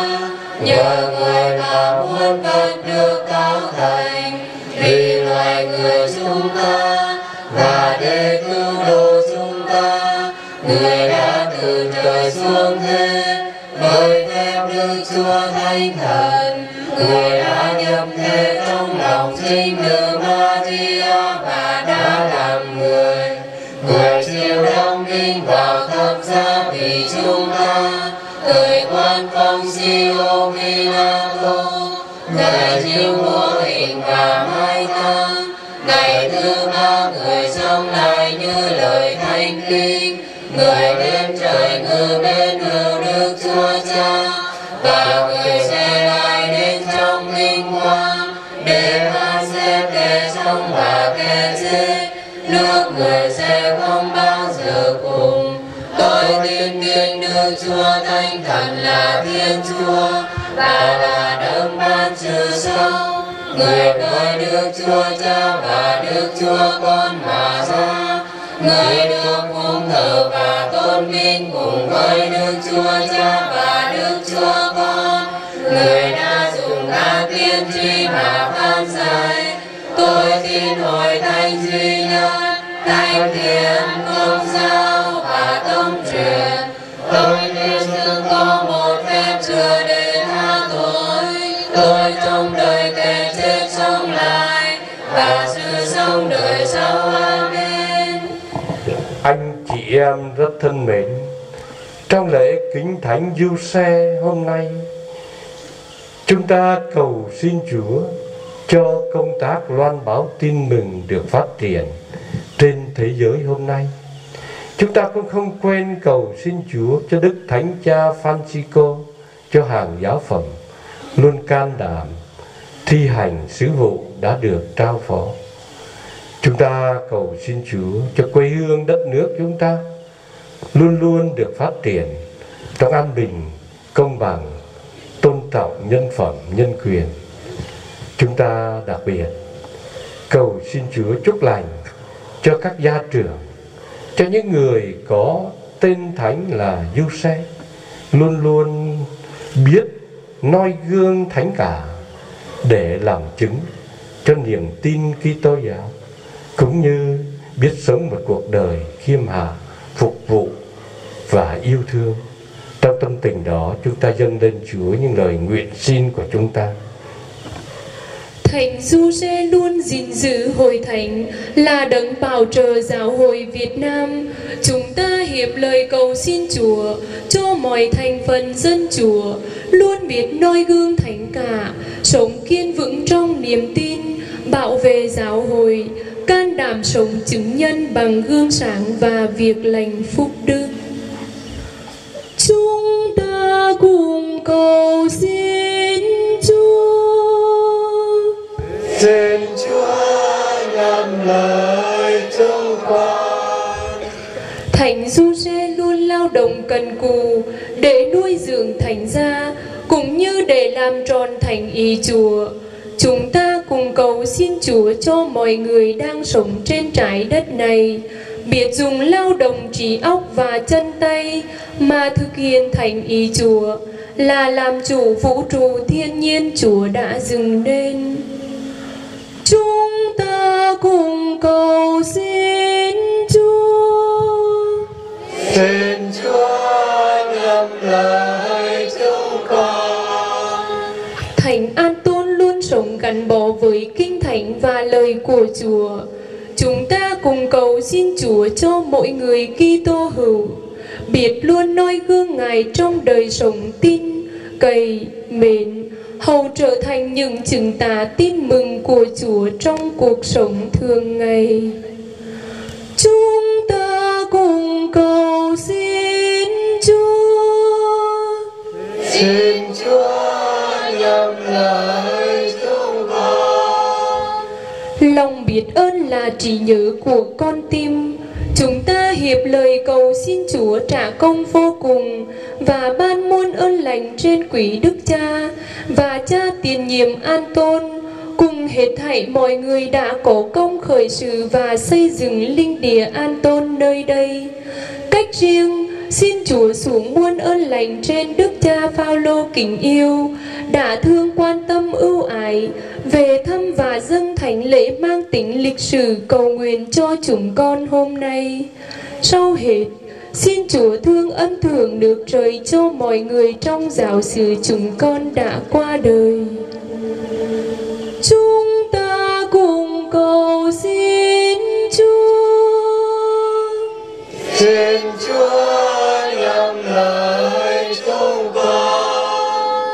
nhờ người mà muôn vật được tạo thành, vì loài người chúng ta và để cứu độ chúng ta, người đã từ trời xuống thế bởi phép Đức Chúa Thánh Thần. Người đã nhập thể trong lòng sinh nữ Maria và đã làm người. Người chịu đóng đinh vào thập giá vì chúng ta, thời quan phong Siêu Pilato. Người chịu ngũ hình và mai táng, ngày thứ ba người sống lại như lời Thánh Kinh. Người lên trời ngự bên hữu Đức Chúa Cha, và người sẽ lại đến trong vinh quang để phán xét kẻ sống và kẻ chết. Nước người sẽ không bao giờ cùng. Tôi tin kính Đức Chúa Thánh Thần là Thiên Chúa và là đấng ban trừ sống. Người bởi Đức Chúa Cha và Đức Chúa Con mà ra. Người được phụng thờ và tôn vinh cùng với Đức Chúa Cha và Đức Chúa Con. Người đã dùng các tiên tri mà phán dạy. Tôi tin hội thánh duy nhất, thánh thiện, công giáo và tông truyền. Tôi tin rằng có một phép chữa để tha tội. Tôi trong đời kẻ chết sống lại và sự sống đời sau. Amen. Anh chị em rất thân mến, trong lễ kính thánh Giuse hôm nay, chúng ta cầu xin Chúa cho công tác loan báo tin mừng được phát triển trên thế giới hôm nay. Chúng ta cũng không quên cầu xin Chúa cho Đức Thánh Cha Francisco, cho hàng giáo phẩm luôn can đảm thi hành sứ vụ đã được trao phó. Chúng ta cầu xin Chúa cho quê hương đất nước chúng ta luôn luôn được phát triển trong an bình, công bằng, tôn trọng nhân phẩm, nhân quyền. Chúng ta đặc biệt cầu xin Chúa chúc lành cho các gia trưởng, cho những người có tên thánh là Giuse, luôn luôn biết noi gương thánh cả để làm chứng cho niềm tin Kitô giáo, cũng như biết sống một cuộc đời khiêm hạ, phục vụ và yêu thương. Trong tâm tình đó, chúng ta dâng lên Chúa những lời nguyện xin của chúng ta. Thánh Giuse luôn gìn giữ hội thánh, là đấng bảo trợ giáo hội Việt Nam. Chúng ta hiệp lời cầu xin Chúa cho mọi thành phần dân Chúa luôn biết noi gương thánh cả, sống kiên vững trong niềm tin, bảo vệ giáo hội, can đảm sống chứng nhân bằng gương sáng và việc lành phúc đức. Chúng ta cùng cầu xin Chúa. Xin Chúa nhận lời chúng con. Thánh Giuse luôn lao động cần cù để nuôi dưỡng thánh gia, cũng như để làm tròn thánh ý Chúa. Chúng ta cùng cầu xin Chúa cho mọi người đang sống trên trái đất này biết dùng lao động trí óc và chân tay mà thực hiện thánh ý Chúa, là làm chủ vũ trụ thiên nhiên Chúa đã dựng nên. Chúng ta cùng cầu xin Chúa. Xin Chúa nhận lời chúng con. Thánh An-tôn luôn sống gắn bó với kinh thánh và lời của Chúa. Chúng ta cùng cầu xin Chúa cho mỗi người Kitô hữu biết luôn noi gương Ngài trong đời sống tin, cậy, mến, hầu trở thành những chứng tả tin mừng của Chúa trong cuộc sống thường ngày. Chúng ta cùng cầu xin Chúa. Xin Chúa nhậm lời chúng con. Lòng biết ơn là trí nhớ của con tim. Chúng ta hiệp lời cầu xin Chúa trả công vô cùng và ban muôn ơn lành trên quý Đức Cha và Cha tiền nhiệm An Tôn, cùng hết thảy mọi người đã có công khởi sự và xây dựng linh địa An Tôn nơi đây. Cách riêng, xin Chúa xuống muôn ơn lành trên Đức Cha Phaolô kính yêu, đã thương quan tâm ưu ái, về thăm và dâng thánh lễ mang tính lịch sử cầu nguyện cho chúng con hôm nay. Sau hết, xin Chúa thương ân thưởng nước trời cho mọi người trong giáo xứ chúng con đã qua đời. Chúng ta cùng cầu xin Chúa. Xin Chúa nhậm lời chúng con.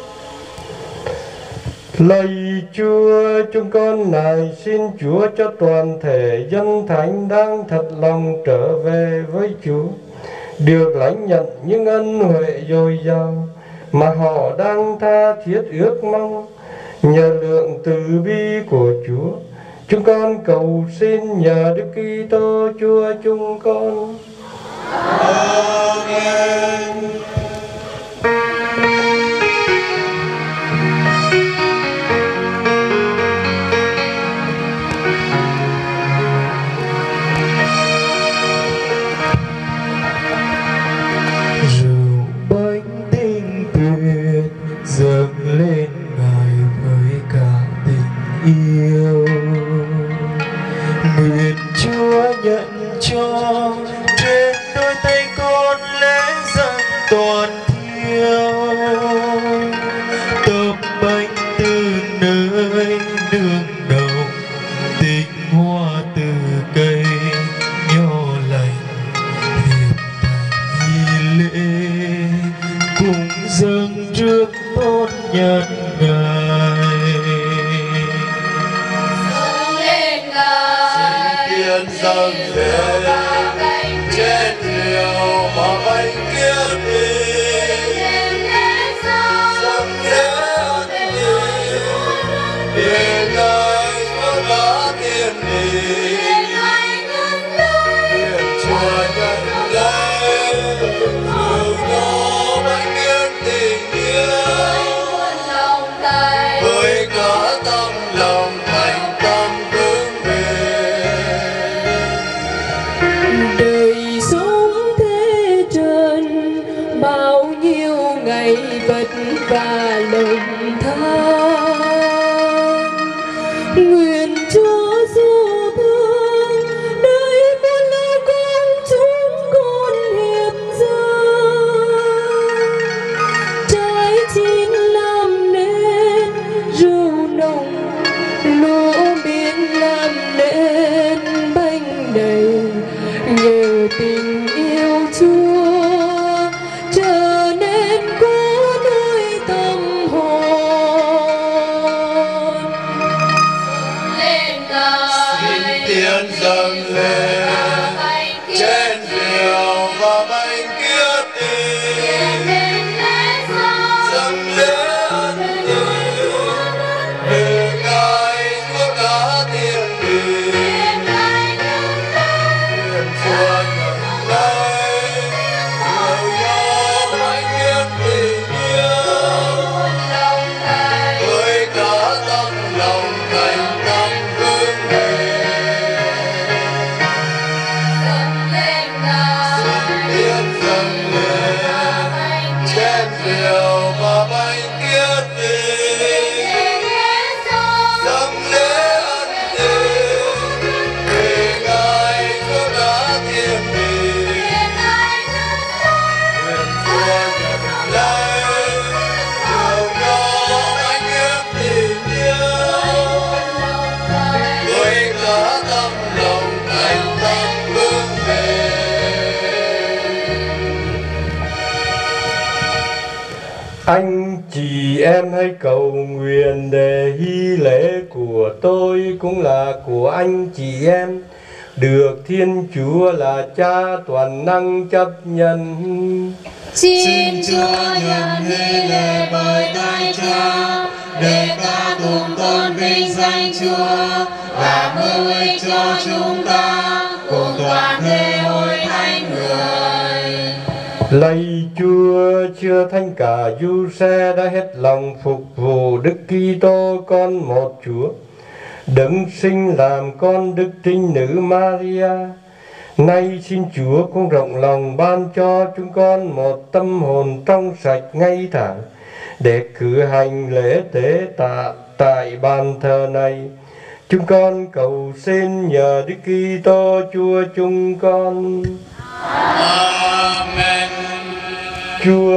Lạy Chúa, chúng con nài xin Chúa cho toàn thể dân thánh đang thật lòng trở về với Chúa, được lãnh nhận những ân huệ dồi dào mà họ đang tha thiết ước mong. Nhờ lượng từ bi của Chúa, chúng con cầu xin nhờ Đức Kitô Chúa chúng con. Amen. Rượu bánh tinh tuyệt dâng lên Ngài với cả tình yêu. Nguyện Chúa nhận cho trên đôi tay con lễ dâng toàn thiêu, tập bánh từ nơi nương nồng, tinh hoa từ cây nho lành, hiệp thành nghi lễ cùng dâng trước tôn nhân Ngài. Dâng lên Ngài, Tiên dâng lên trên rượu và bánh kiết đi, đêm lễ dâng lên đi, để Ngài Chúa đã thiên đi, nguyện Chúa nhận lấy rượu nho bánh kiết tình yêu, với cả tâm lòng thành tâm hướng về. Đời sống thế trần bao nhiêu ngày vất vả lầm than, nguyện Chúa du thương nơi muôn lao công chúng con hiệp dâng, trái chín làm nên rượu nồng, lúa miếng làm nên bánh đầy. Nhờ tình yêu Chúa trở nên cố nuôi tâm hồn. lên Ngài, Tiên dâng lên trên rượu và bánh kiết đi, dâng lên đi, để Ngài Chúa đã thiên đi, nguyện Chúa nhận lấy rượu nho bánh kiết tình yêu, với cả tâm lòng thành tâm hướng về. Tiên dâng lên trên rượu và bánh kiết đi, dâng lên đi, để Ngài Chúa đã thiên đi, nguyện Chúa nhận lấy rượu nho bánh kiết tình yêu, với cả tâm lòng thành tâm hướng về. Anh chị Chị em hãy cầu nguyện để hy lễ của tôi cũng là của anh chị em được Thiên Chúa là Cha toàn năng chấp nhận. Xin Chúa nhận hy lễ bởi tay Cha để ta cùng tôn vinh danh Chúa và hữu ích cho chúng ta cùng toàn thể hội thánh người. Lạy Chúa, chưa thánh cả Giuse đã hết lòng phục vụ Đức Kitô con một Chúa, đấng sinh làm con Đức Trinh Nữ Maria. Nay xin Chúa cũng rộng lòng ban cho chúng con một tâm hồn trong sạch ngay thẳng để cử hành lễ tế tạ tại bàn thờ này. Chúng con cầu xin nhờ Đức Kitô Chúa chúng con. Amen. Chúa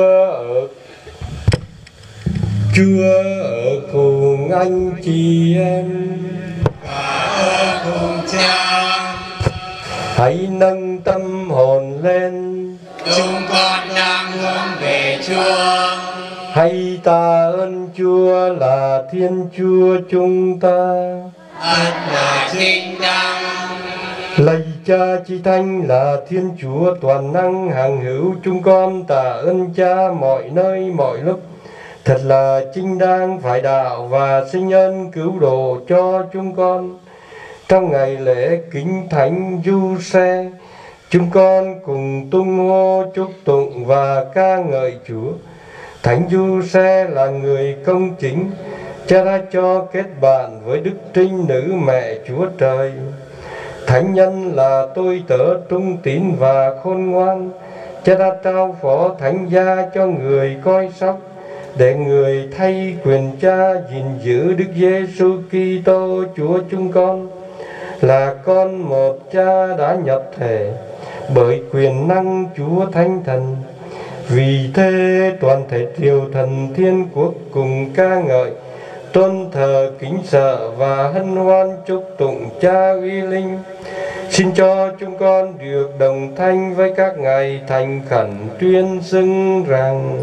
ở cùng anh chị em Và ở cùng Cha. hãy nâng tâm hồn lên, Chúng con đang hướng về Chúa. hãy tạ ơn Chúa là Thiên Chúa chúng ta. Ân là chính đáng. Lạy Cha Chí Thánh là Thiên Chúa toàn năng hằng hữu, chúng con tạ ơn Cha mọi nơi mọi lúc. Thật là chính đáng phải đạo và sinh ơn cứu độ cho chúng con. Trong ngày lễ kính thánh Giuse, chúng con cùng tung hô chúc tụng và ca ngợi Chúa. Thánh Giuse là người công chính, Cha đã cho kết bạn với Đức Trinh Nữ Mẹ Chúa Trời. Thánh nhân là tôi tớ trung tín và khôn ngoan, Cha đã trao phó thánh gia cho người coi sóc, để người thay quyền Cha gìn giữ Đức Giêsu Kitô Chúa chúng con, là con một Cha đã nhập thể bởi quyền năng Chúa Thánh Thần. Vì thế toàn thể triều thần thiên quốc cùng ca ngợi, tôn thờ kính sợ và hân hoan chúc tụng Cha uy linh. Xin cho chúng con được đồng thanh với các ngài thành khẩn tuyên xưng rằng: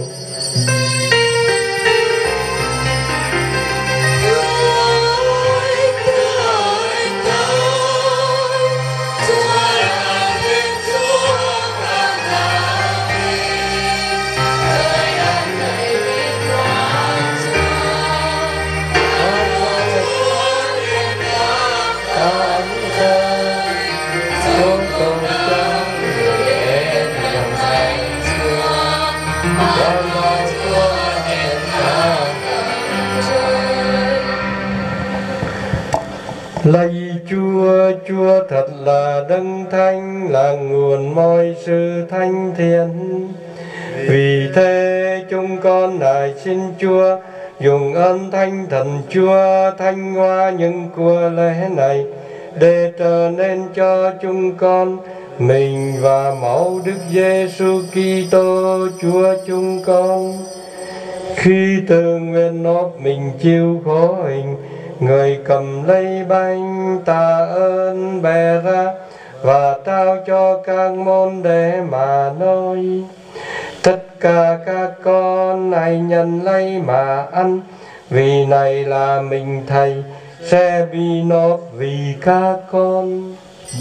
Lạy Chúa, Chúa thật là đấng thánh, là nguồn mọi sự thánh thiện. Vì thế chúng con nài xin Chúa dùng ơn Thánh Thần Chúa thanh hóa những của lễ này, để trở nên cho chúng con mình và máu Đức Giêsu Kitô Chúa chúng con. Khi từ nguyện nộp mình chịu khổ hình, người cầm lấy bánh tạ ơn bè ra và trao cho các môn đệ mà nói: tất cả các con hãy nhận lấy mà ăn, vì này là mình Thầy sẽ bị nộp vì các con.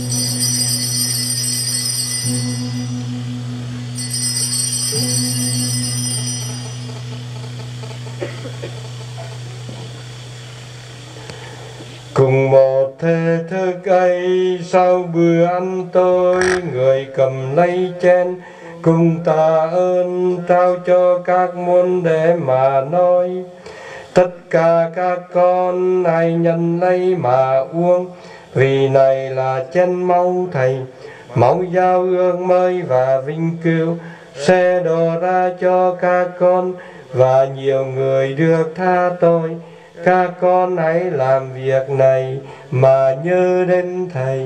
Cùng một thể thức ấy, sau bữa ăn tối, người cầm lấy chén cùng tạ ơn trao cho các môn đệ mà nói: tất cả các con hãy nhận lấy mà uống, vì này là chén máu Thầy, máu giao ước mới và vinh cửu, sẽ đổ ra cho các con và nhiều người được tha tội. Các con hãy làm việc này mà nhớ đến Thầy.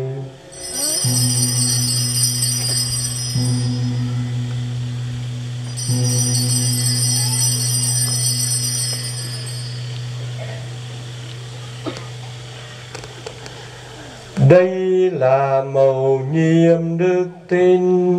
Đây là mầu nhiệm đức tin.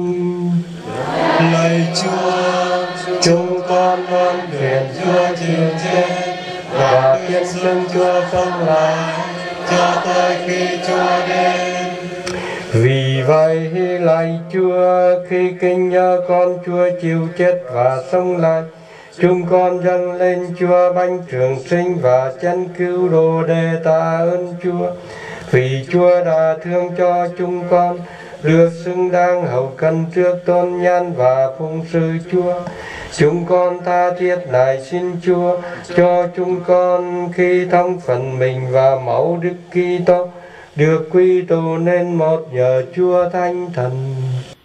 Lạy Chúa, chúng con luôn nguyện Chúa chịu chết và hiến dâng Chúa sống lại cho tới khi Chúa đến. Vì vậy lạy Chúa, khi kinh nhớ con Chúa chịu chết và sống lại, chúng con dâng lên Chúa bánh trường sinh và chân cứu độ để tạ ơn Chúa. Vì Chúa đã thương cho chúng con, được xứng đáng hầu cân trước tôn nhan và phụng sự Chúa. Chúng con tha thiết lại xin Chúa cho chúng con khi thông phần mình và máu Đức Kitô được quy tụ nên một nhờ Chúa Thánh Thần.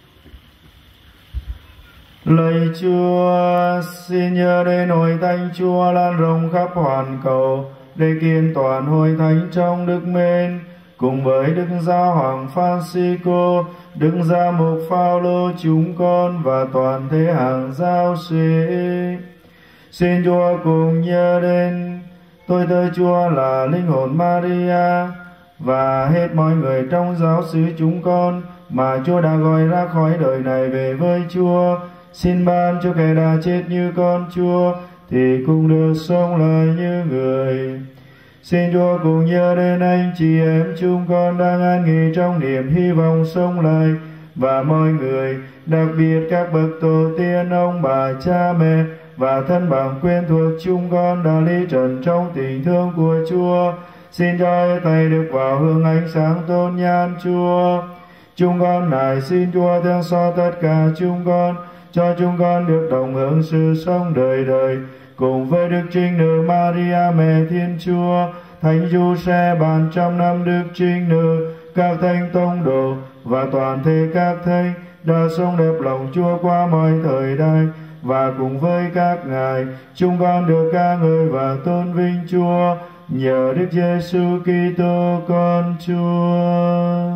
Lạy Chúa, xin nhớ đến hội thánh Chúa lan rộng khắp hoàn cầu để kiên toàn hội thánh trong đức mến, cùng với Đức Giáo Hoàng Francisco, Đức Giám mục Phaolô chúng con và toàn thể hàng giáo sĩ. Xin Chúa cùng nhớ đến tôi tớ Chúa là linh hồn Maria và hết mọi người trong giáo xứ chúng con mà Chúa đã gọi ra khỏi đời này về với Chúa. Xin ban cho kẻ đã chết như con Chúa thì cũng được sống lại như người. Xin Chúa cùng nhớ đến anh chị em chúng con đang an nghỉ trong niềm hy vọng sống lại, và mọi người, đặc biệt các bậc tổ tiên, ông bà, cha mẹ và thân bằng quen thuộc chúng con đã ly trần trong tình thương của Chúa. Xin cho thầy được vào hương ánh sáng tôn nhan Chúa. Chúng con này xin Chúa thương xót tất cả chúng con, cho chúng con được đồng hưởng sự sống đời đời cùng với Đức Trinh Nữ Maria mẹ Thiên Chúa, Thánh Giuse ban trăm năm Đức Trinh Nữ, các thánh tông đồ và toàn thể các thánh đã sống đẹp lòng Chúa qua mọi thời đại, và cùng với các ngài chúng con được ca ngợi và tôn vinh Chúa nhờ Đức Giêsu Kitô con Chúa.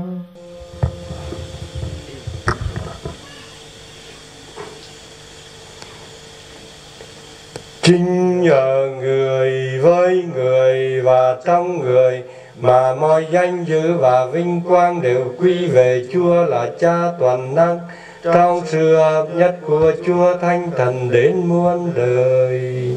Chính nhờ người với người và trong người mà mọi danh dự và vinh quang đều quy về Chúa là Cha toàn năng, trong sự hợp nhất của Chúa Thánh Thần đến muôn đời.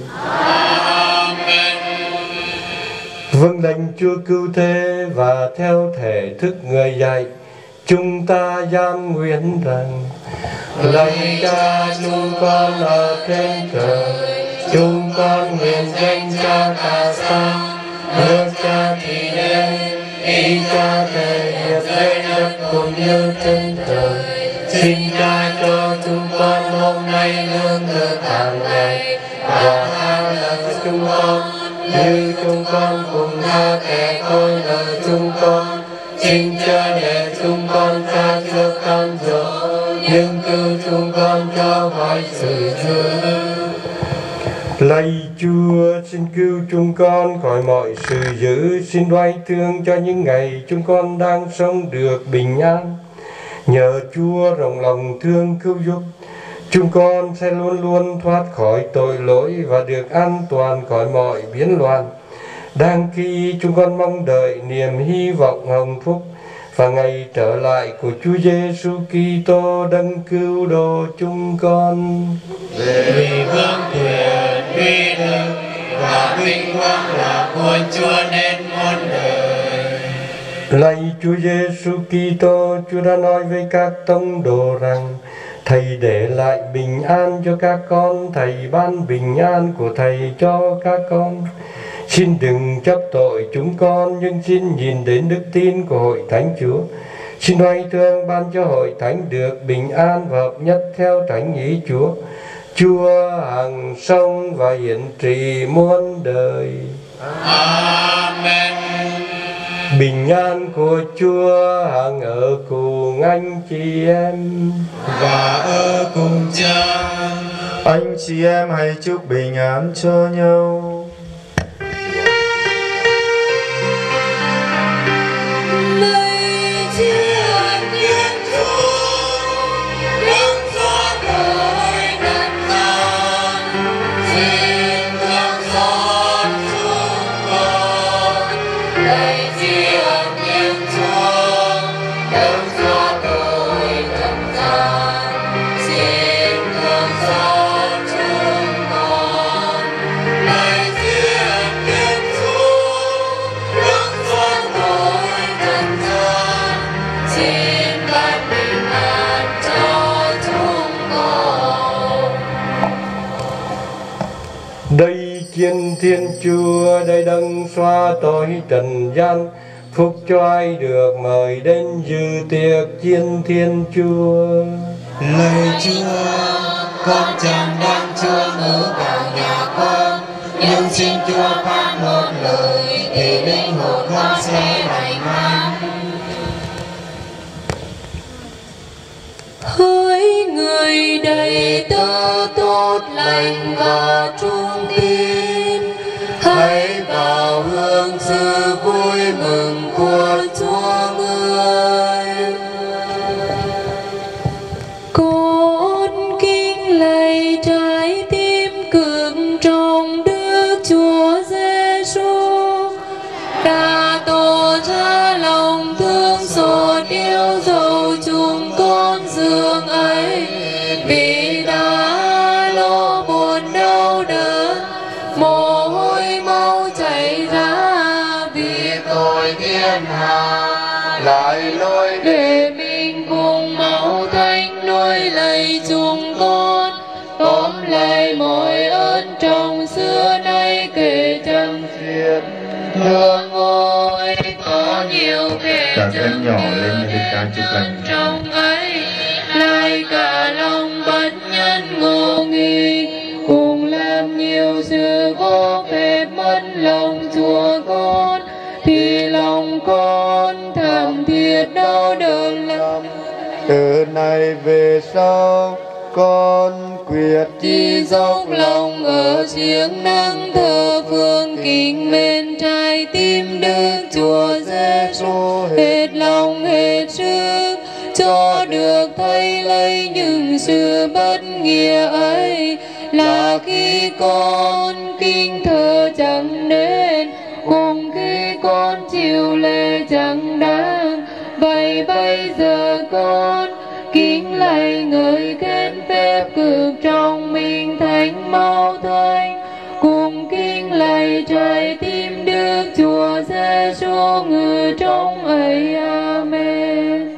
Vâng lệnh Chúa cứu thế và theo thể thức người dạy, chúng ta giam nguyện rằng: lạy Cha chúng con ở trên trời, chúng con nguyện danh Cha Ca Sang, nước Cha thì đến, ý Cha thể hiện dưới đất cũng như trên trời. Xin Cha cho chúng con hôm nay lương thực hàng ngày, và tha lỗi chúng con như chúng con cùng tha kẻ tội lỗi chúng con. Xin Cha để chúng con tha trước cam dỗ, nhưng cứu chúng con cho khỏi sự dữ. Lạy Chúa, xin cứu chúng con khỏi mọi sự dữ, xin đoái thương cho những ngày chúng con đang sống được bình an. Nhờ Chúa rộng lòng thương cứu giúp, chúng con sẽ luôn luôn thoát khỏi tội lỗi và được an toàn khỏi mọi biến loạn. Đang khi chúng con mong đợi niềm hy vọng hồng phúc và ngày trở lại của Chúa Giêsu Kitô đấng cứu độ chúng con. Vì vương quyền, uy lực và vinh quang là của Chúa đến muôn đời. Lạy Chúa Giêsu Kitô, Chúa đã nói với các tông đồ rằng: Thầy để lại bình an cho các con, Thầy ban bình an của Thầy cho các con. Xin đừng chấp tội chúng con, nhưng xin nhìn đến đức tin của hội thánh Chúa. Xin oai thương ban cho hội thánh được bình an và hợp nhất theo thánh ý Chúa. Chúa hằng sống và hiển trị muôn đời. Amen. Bình an của Chúa hằng ở cùng anh chị em và ở cùng Cha. Anh chị em hãy chúc bình an cho nhau. Chiên Thiên Chúa đây đấng xóa tội trần gian, phúc cho ai được mời đến dự tiệc Chiên Thiên Chúa. Lạy Chúa, con chẳng đang Chúa ngự vào nhà con, nhưng xin Chúa phán một lời thì linh hồn con sẽ lành mạnh. Hỡi người đầy tớ tốt lành và trung tín, hãy vào hương sự vui mừng của Chúa ngươi. Con kính lạy trái tim cực trong Đức Chúa Giêsu, đã tỏ ra lòng thương xót yêu dấu chúng con dương ấy, vì đã lo buồn đau đớn, mồ hôi máu chảy ra vì tội thiên hạ, lại lối để mình cùng máu thánh nuôi lạy chúng con, tóm lại mọi ơn trong xưa nay kể chẳng xiết. Thương ôi có nhiều kẻ em nhỏ lên như được ca chúc lành trong ấy, lại cả lòng bất nhân ngô nghì, cùng làm nhiều sự vô phép mất lòng Chúa con, thì lòng con thảm thiết đau đớn lắm. Từ nay về sau con quyết Chỉ dốc lòng ở siêng năng thờ phượng kính mến trái tim Đức Chúa Giêsu, hết lòng hết sức cho được thay lấy những sự bất nghĩa ấy, là khi con kính thờ chẳng nên, cùng khi con chịu lệ chẳng đáng. Vậy bây giờ con kính lạy người khen phép cực trong mình thánh mau thánh, cùng kính lạy trái tim Đức Chúa Giêsu ngự trong ấy. Amen.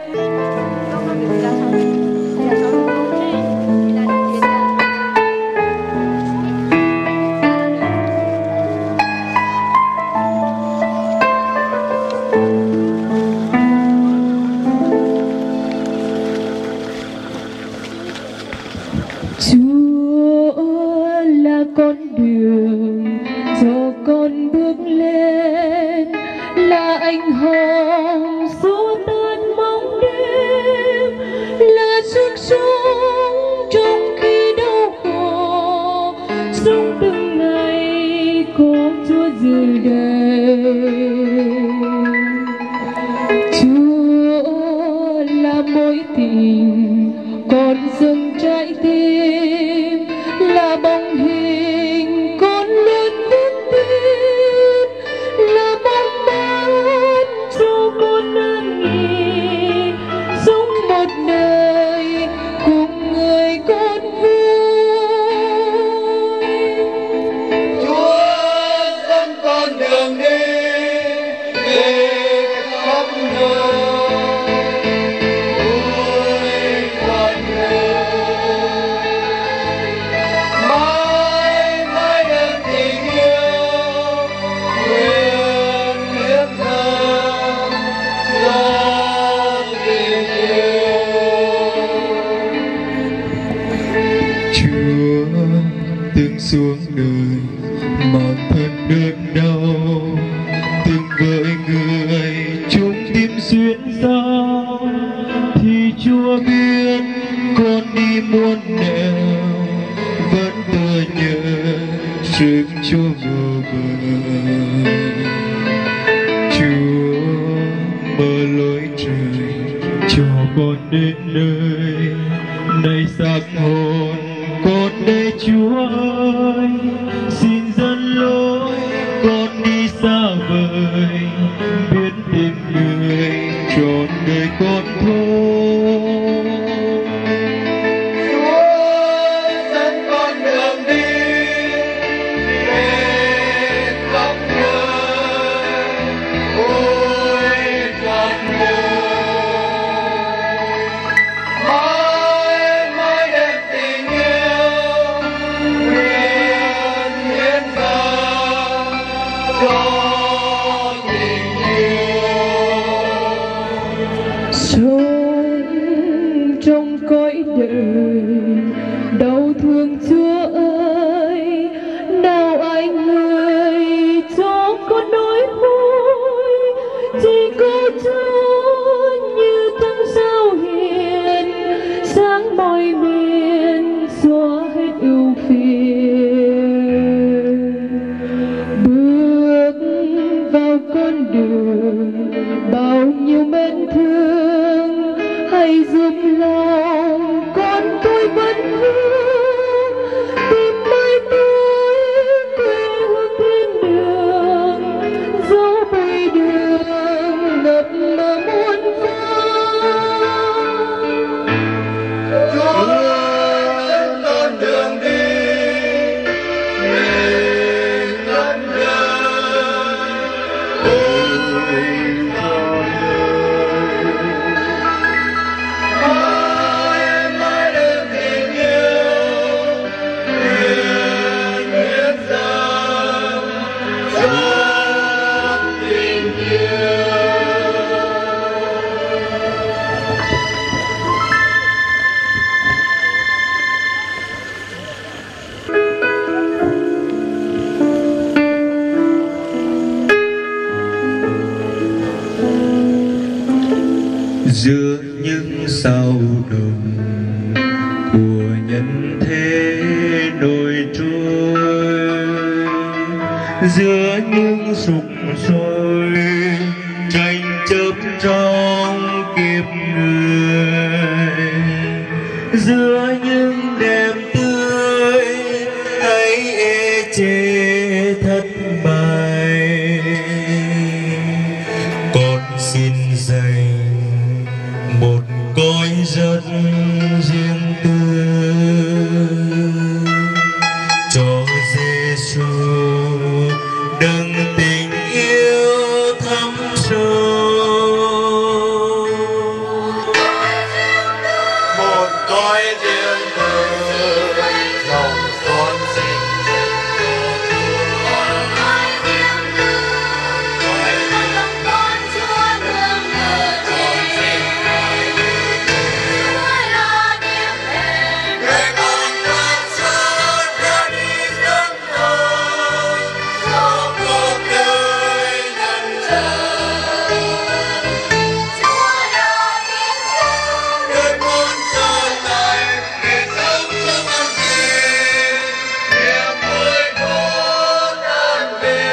Chúa là con đường cho con bước lên, là ánh hồng xua tan bóng đêm, là sức sống trong khi đau khổ, sống từng ngày có Chúa dự đời. Chúa là mối tình con dâng trái tim, là bóng hình con luôn vững tin, là bóng mát cho con an nghỉ, sống một đời cùng người con vui. Chúa dẫn con đường đi về khắp nơi. Xuống đời mòn thân đớn đau, từng với người chung tim xuyên sao, thì Chúa biết con đi muôn nẻo, vẫn tựa nhớ sức Chúa vô bờ. Chúa mở lối trời cho con đến nơi, này xác hồn con đây Chúa ơi, xin dẫn lối con đi xa vời, biết tìm người trọn đời con thôi. Chúa dẫn con đường đi về khắp nơi, ôi trọn đời mãi mãi đem tình yêu nguyện đời. Đau thương Chúa ơi, nào anh ơi cho con nỗi vui, chỉ có Chúa như tăng sao hiền, sáng mọi miền xóa hết ưu phiền. Bước vào con đường bao nhiêu mến thương, hãy giúp lòng con tôi vẫn hương tìm mãi tôi quê hương thiên đường, dẫu bụi đường ngập mà muôn phương. Chúa dẫn con đường đi khắp nơi, ôi con ơi, mãi đem tình yêu nguyện dâng cho tình yêu. Giữa những sao đồng của nhân thế nổi trôi, giữa những sục sôi tranh chấp trong kiếp người, giữa những đêm tươi thấy ê chê thất bại, con xin dành một cõi rất riêng tư cho Giêsu, đấng tình yêu thắm sâu. Một cõi riêng tư lòng con xin dành cho Chúa. Để con phát xuất ra đi dẫn con cho cuộc đời nhân dân. Để con trở lại để sống cho con tim, niềm vui khôn an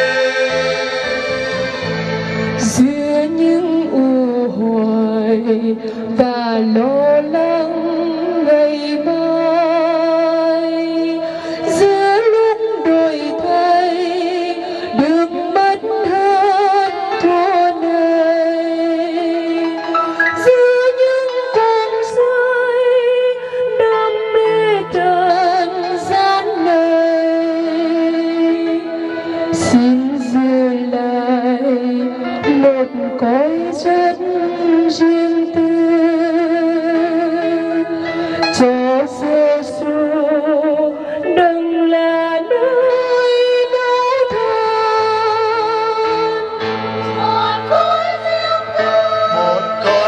bình. Giữa những u hoài và lo lắng ngày mai, giữa lúc đổi thay được mất hết thua này, giữa những cuồng say đam mê trần gian này, xin giữ lại một cõi rất riêng tư cho Giêsu, đừng là nơi đau than. Một cõi riêng tư lòng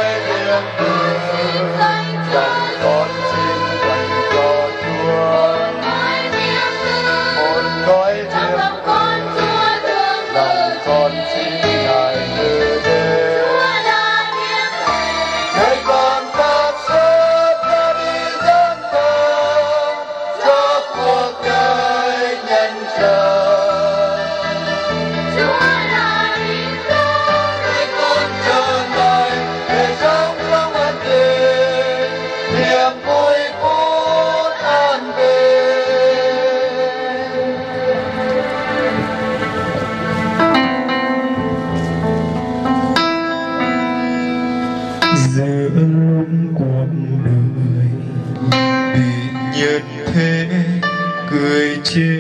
con xin dành cho Chúa. Một cõi riêng lòng con xin Ngài từ đêm. Để con phát xuất ra đi dẫn con cho cuộc đời nhân dân. Để con trở lại để sống trong an bình, niềm vui phút an bình. Giữa lúc cuộc đời bị nhân thế cười chê,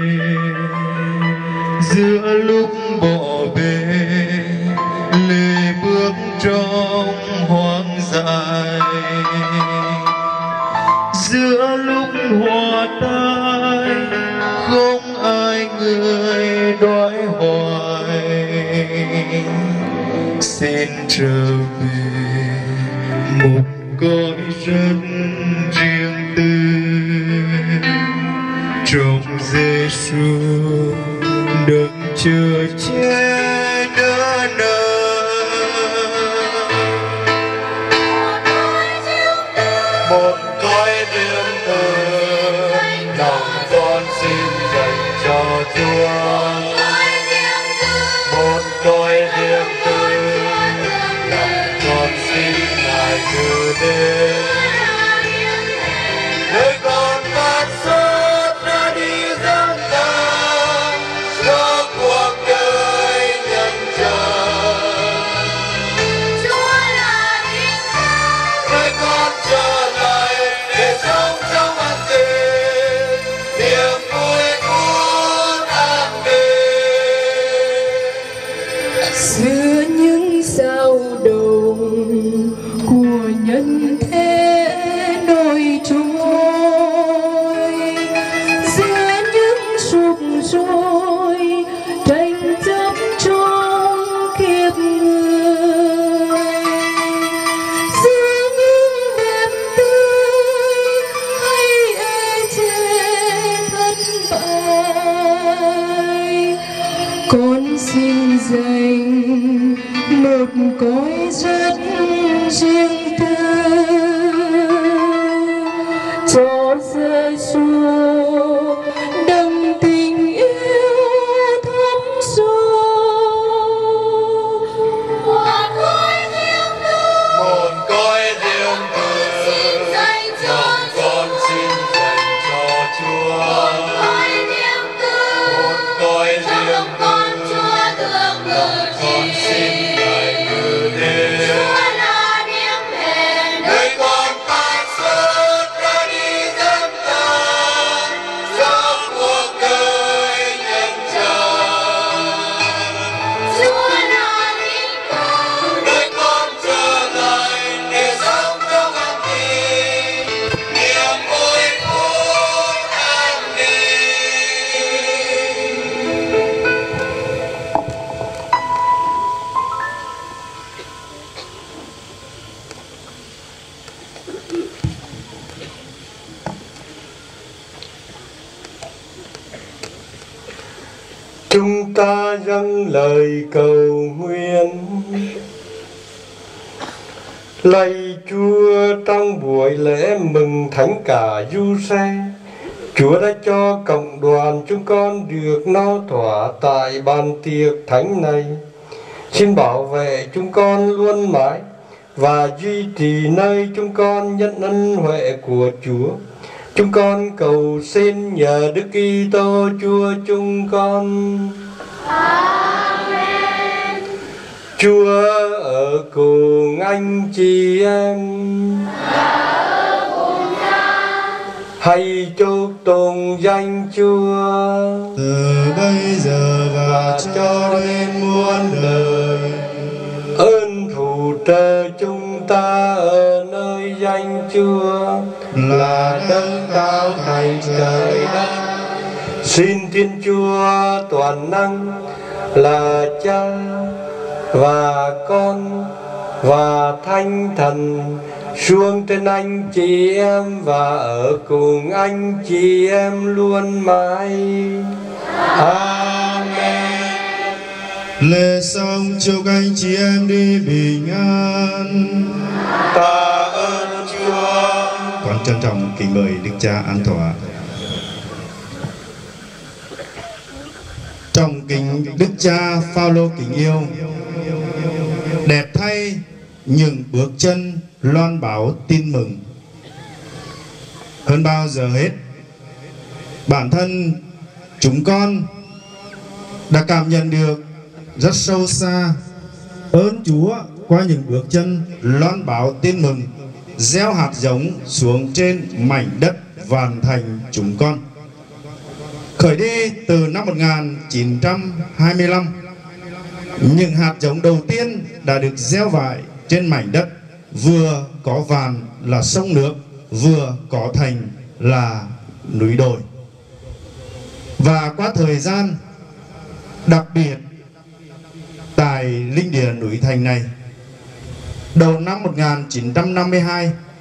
giữa lúc bỏ bê lê bước trong hoang dại, giữa lúc hòa tay không ai người đói hoài, xin trở về một cõi rất riêng tư trong Giêsu đấng chở che đỡ nợ. Một cõi riêng tư lòng con xin dành cho Chúa. Một cõi riêng tư lòng con xin Ngài đưa đến. Nơi con phát xuất ra đi dâng ta cho cuộc đời nhân trần. Chúa là tiếng ca, Nơi con trở lại để sống trong an bình, niềm vui cuốn an bình. Giữa những sao động của nhân thế nổi trôi, giữa những sụp sôi tranh chấp trong kiếp người, giữa những đẹp tươi hay ê chê thất bại, con xin dành một cõi rất riêng tư cho Giêsu đấng tình yêu thấm sâu. một cõi riêng tư, Một cõi riêng tư xin dành cho lòng con xin dành cho Chúa. cõi riêng tư, Một cõi trong riêng lòng con Chúa thương ngự con xin trị. Ngài ngự đến. Chúa là điểm hẹn, Nơi con phát xuất ra đi dâng ta cho cuộc đời nhân trần. Chúa là tiếng ca, Nơi con trở lại để sống trong an bình, niềm vui cuốn an bình. Chúng ta dâng lời cầu nguyện. Lạy Chúa, trong buổi lễ mừng Thánh Cả Giuse, Chúa đã cho cộng đoàn chúng con được no thỏa tại bàn tiệc thánh này. Xin bảo vệ chúng con luôn mãi và duy trì nơi chúng con nhận ân huệ của Chúa. Chúng con cầu xin nhờ Đức Kitô Chúa chúng con. Amen. Chúa ở cùng anh chị em. Hãy chúc tụng danh Chúa từ bây giờ và cho đến muôn đời. ơn phù trợ chúng ta ở nơi danh Chúa Là đấng cao thành trời đất, Xin Thiên Chúa toàn năng là Cha và Con và Thánh Thần xuống trên anh chị em và ở cùng anh chị em luôn mãi. Amen. lễ xong chúc anh chị em đi bình an. Tạ ơn Chúa. Con trân trọng kính mời Đức Cha an tọa. Trong kính Đức Cha Phaolô kính yêu, đẹp thay những bước chân loan báo tin mừng. Hơn bao giờ hết, bản thân chúng con đã cảm nhận được rất sâu xa ơn Chúa qua những bước chân loan báo tin mừng, gieo hạt giống xuống trên mảnh đất Vạn Thành chúng con. Khởi đi từ năm 1925, những hạt giống đầu tiên đã được gieo vải trên mảnh đất vừa có vàn là sông nước, vừa có thành là núi đồi. Và qua thời gian, đặc biệt tại linh địa núi Thành này, đầu năm 1952,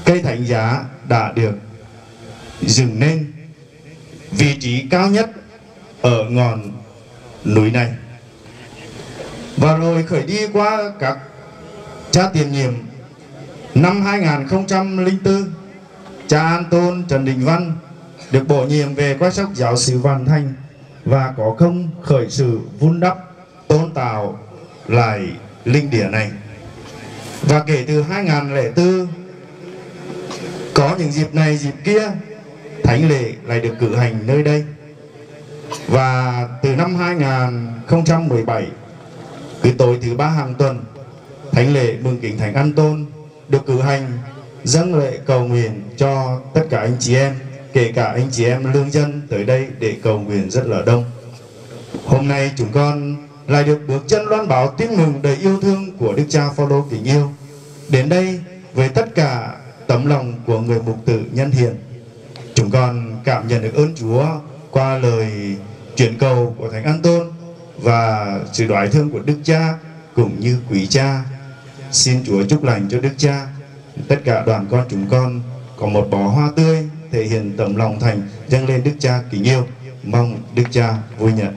cây thánh giá đã được dựng nên vị trí cao nhất ở ngọn núi này. Và rồi khởi đi qua các cha tiền nhiệm. Năm 2004, cha An Tôn Trần Đình Văn được bổ nhiệm về quan sóc giáo sứ Vạn Thành và có công khởi sự vun đắp tôn tạo lại linh địa này. Và kể từ 2004, có những dịp này dịp kia, thánh lễ lại được cử hành nơi đây. Và từ năm 2017, cứ tối thứ ba hàng tuần, thánh lễ mừng kính Thánh An Tôn được cử hành dâng lễ cầu nguyện cho tất cả anh chị em, kể cả anh chị em lương dân tới đây để cầu nguyện rất là đông. Hôm nay chúng con lại được bước chân loan báo tin mừng đầy yêu thương của Đức Cha Phaolô kính yêu đến đây với tất cả tấm lòng của người mục tử nhân hiền. Chúng con cảm nhận được ơn Chúa qua lời chuyển cầu của Thánh An Tôn và sự đoái thương của Đức Cha cũng như quý cha. Xin Chúa chúc lành cho Đức Cha. Tất cả đoàn con chúng con có một bó hoa tươi thể hiện tấm lòng thành dâng lên Đức Cha kính yêu. Mong Đức Cha vui nhận.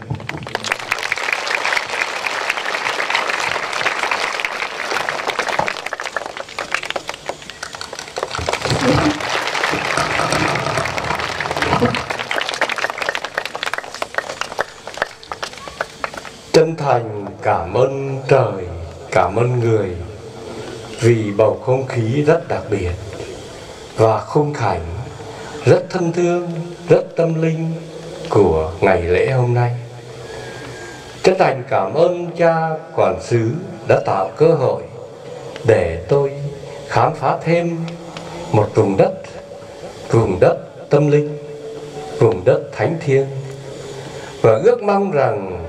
Chân thành cảm ơn trời, cảm ơn người vì bầu không khí rất đặc biệt và khung cảnh rất thân thương, rất tâm linh của ngày lễ hôm nay. Chân thành cảm ơn cha quản xứ đã tạo cơ hội để tôi khám phá thêm một vùng đất tâm linh, vùng đất thánh thiêng, và ước mong rằng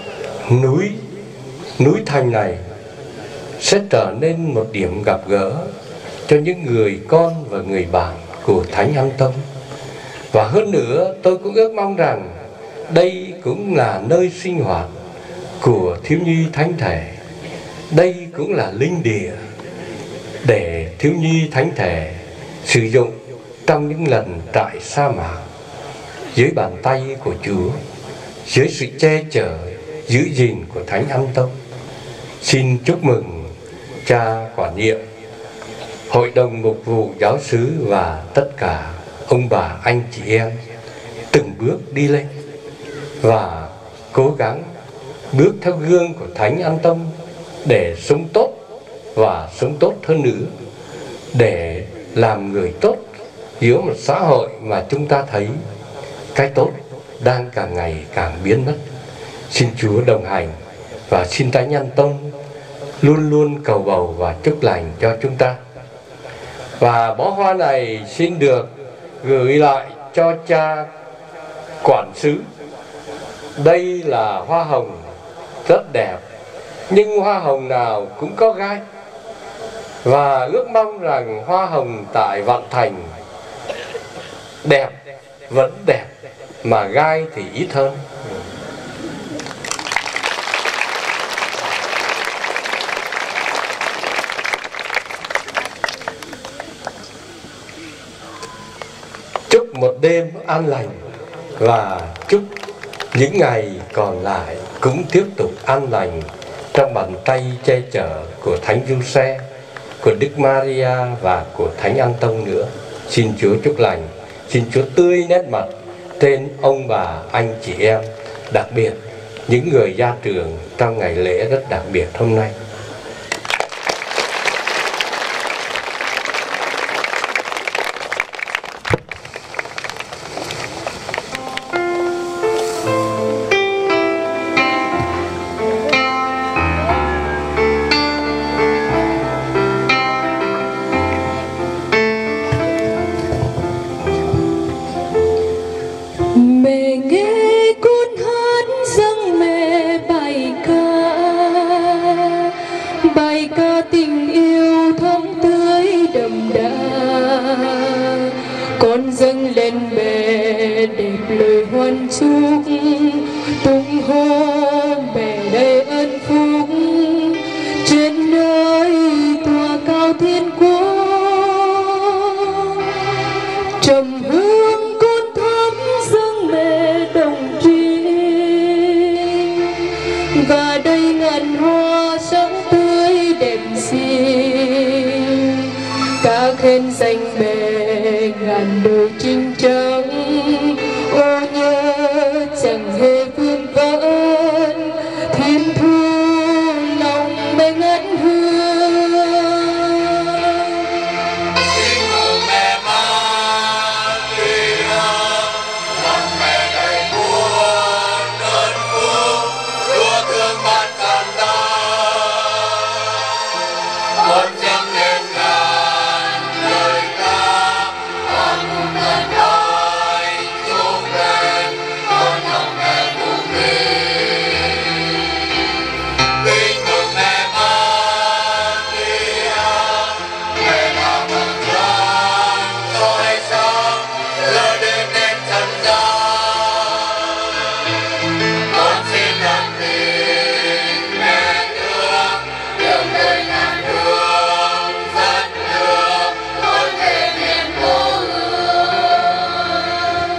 núi Thành này sẽ trở nên một điểm gặp gỡ cho những người con và người bạn của Thánh An Tông. Và hơn nữa, tôi cũng ước mong rằng đây cũng là nơi sinh hoạt của thiếu nhi thánh thể. Đây cũng là linh địa để thiếu nhi thánh thể sử dụng trong những lần trại sa mạc, dưới bàn tay của Chúa, dưới sự che chở giữ gìn của Thánh An Tông. Xin chúc mừng cha quản nhiệm, hội đồng mục vụ giáo xứ và tất cả ông bà anh chị em từng bước đi lên và cố gắng bước theo gương của Thánh An Tông để sống tốt và sống tốt hơn nữa, để làm người tốt giữa một xã hội mà chúng ta thấy cái tốt đang càng ngày càng biến mất. Xin Chúa đồng hành và xin Thánh An Tông luôn luôn cầu bầu và chúc lành cho chúng ta. Và bó hoa này xin được gửi lại cho cha quản xứ. Đây là hoa hồng rất đẹp, nhưng hoa hồng nào cũng có gai. Và ước mong rằng hoa hồng tại Vạn Thành đẹp, vẫn đẹp, mà gai thì ít hơn. Chúc một đêm an lành và chúc những ngày còn lại cũng tiếp tục an lành trong bàn tay che chở của Thánh Giuse, của Đức Maria và của Thánh An Tông nữa. Xin Chúa chúc lành, xin Chúa tươi nét mặt trên ông bà anh chị em, đặc biệt những người gia trưởng trong ngày lễ rất đặc biệt hôm nay. Trên nơi tòa cao thiên quốc xanh bề ngàn đời chinh trắng. Ô nhớ chẳng hề vương vấn thiên thu lòng mê ngất hương. Kính mừng mẹ Maria, lòng mẹ đầy muôn ơn phúc, Chúa thương ban tràn lan. Con trăm nên ngàn lời ca, con cùng thân ơi chúc mừng con lòng mẹ cùng đi. Kính mừng mẹ Maria, mẹ là vầng trăng soi sáng lờ đêm đen trần gian. Con xin làm tình mẹ thương, đường đời ngàn thương rất thương, con về miền vô hương.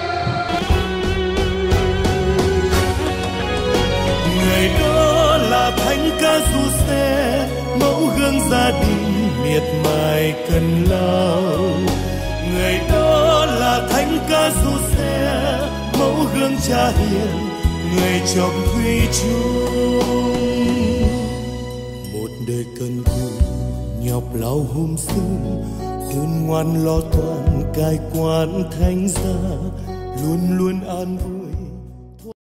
Người đó là thánh ca Giuse, mẫu gương gia đình miệt mài cần lao. Người đó là thánh ca Giuse, mẫu gương cha hiền, người chồng quý chung. Một đời cần cù nhọc lao hôm xuân, khôn ngoan lo toan cai quản thánh gia, luôn luôn an vui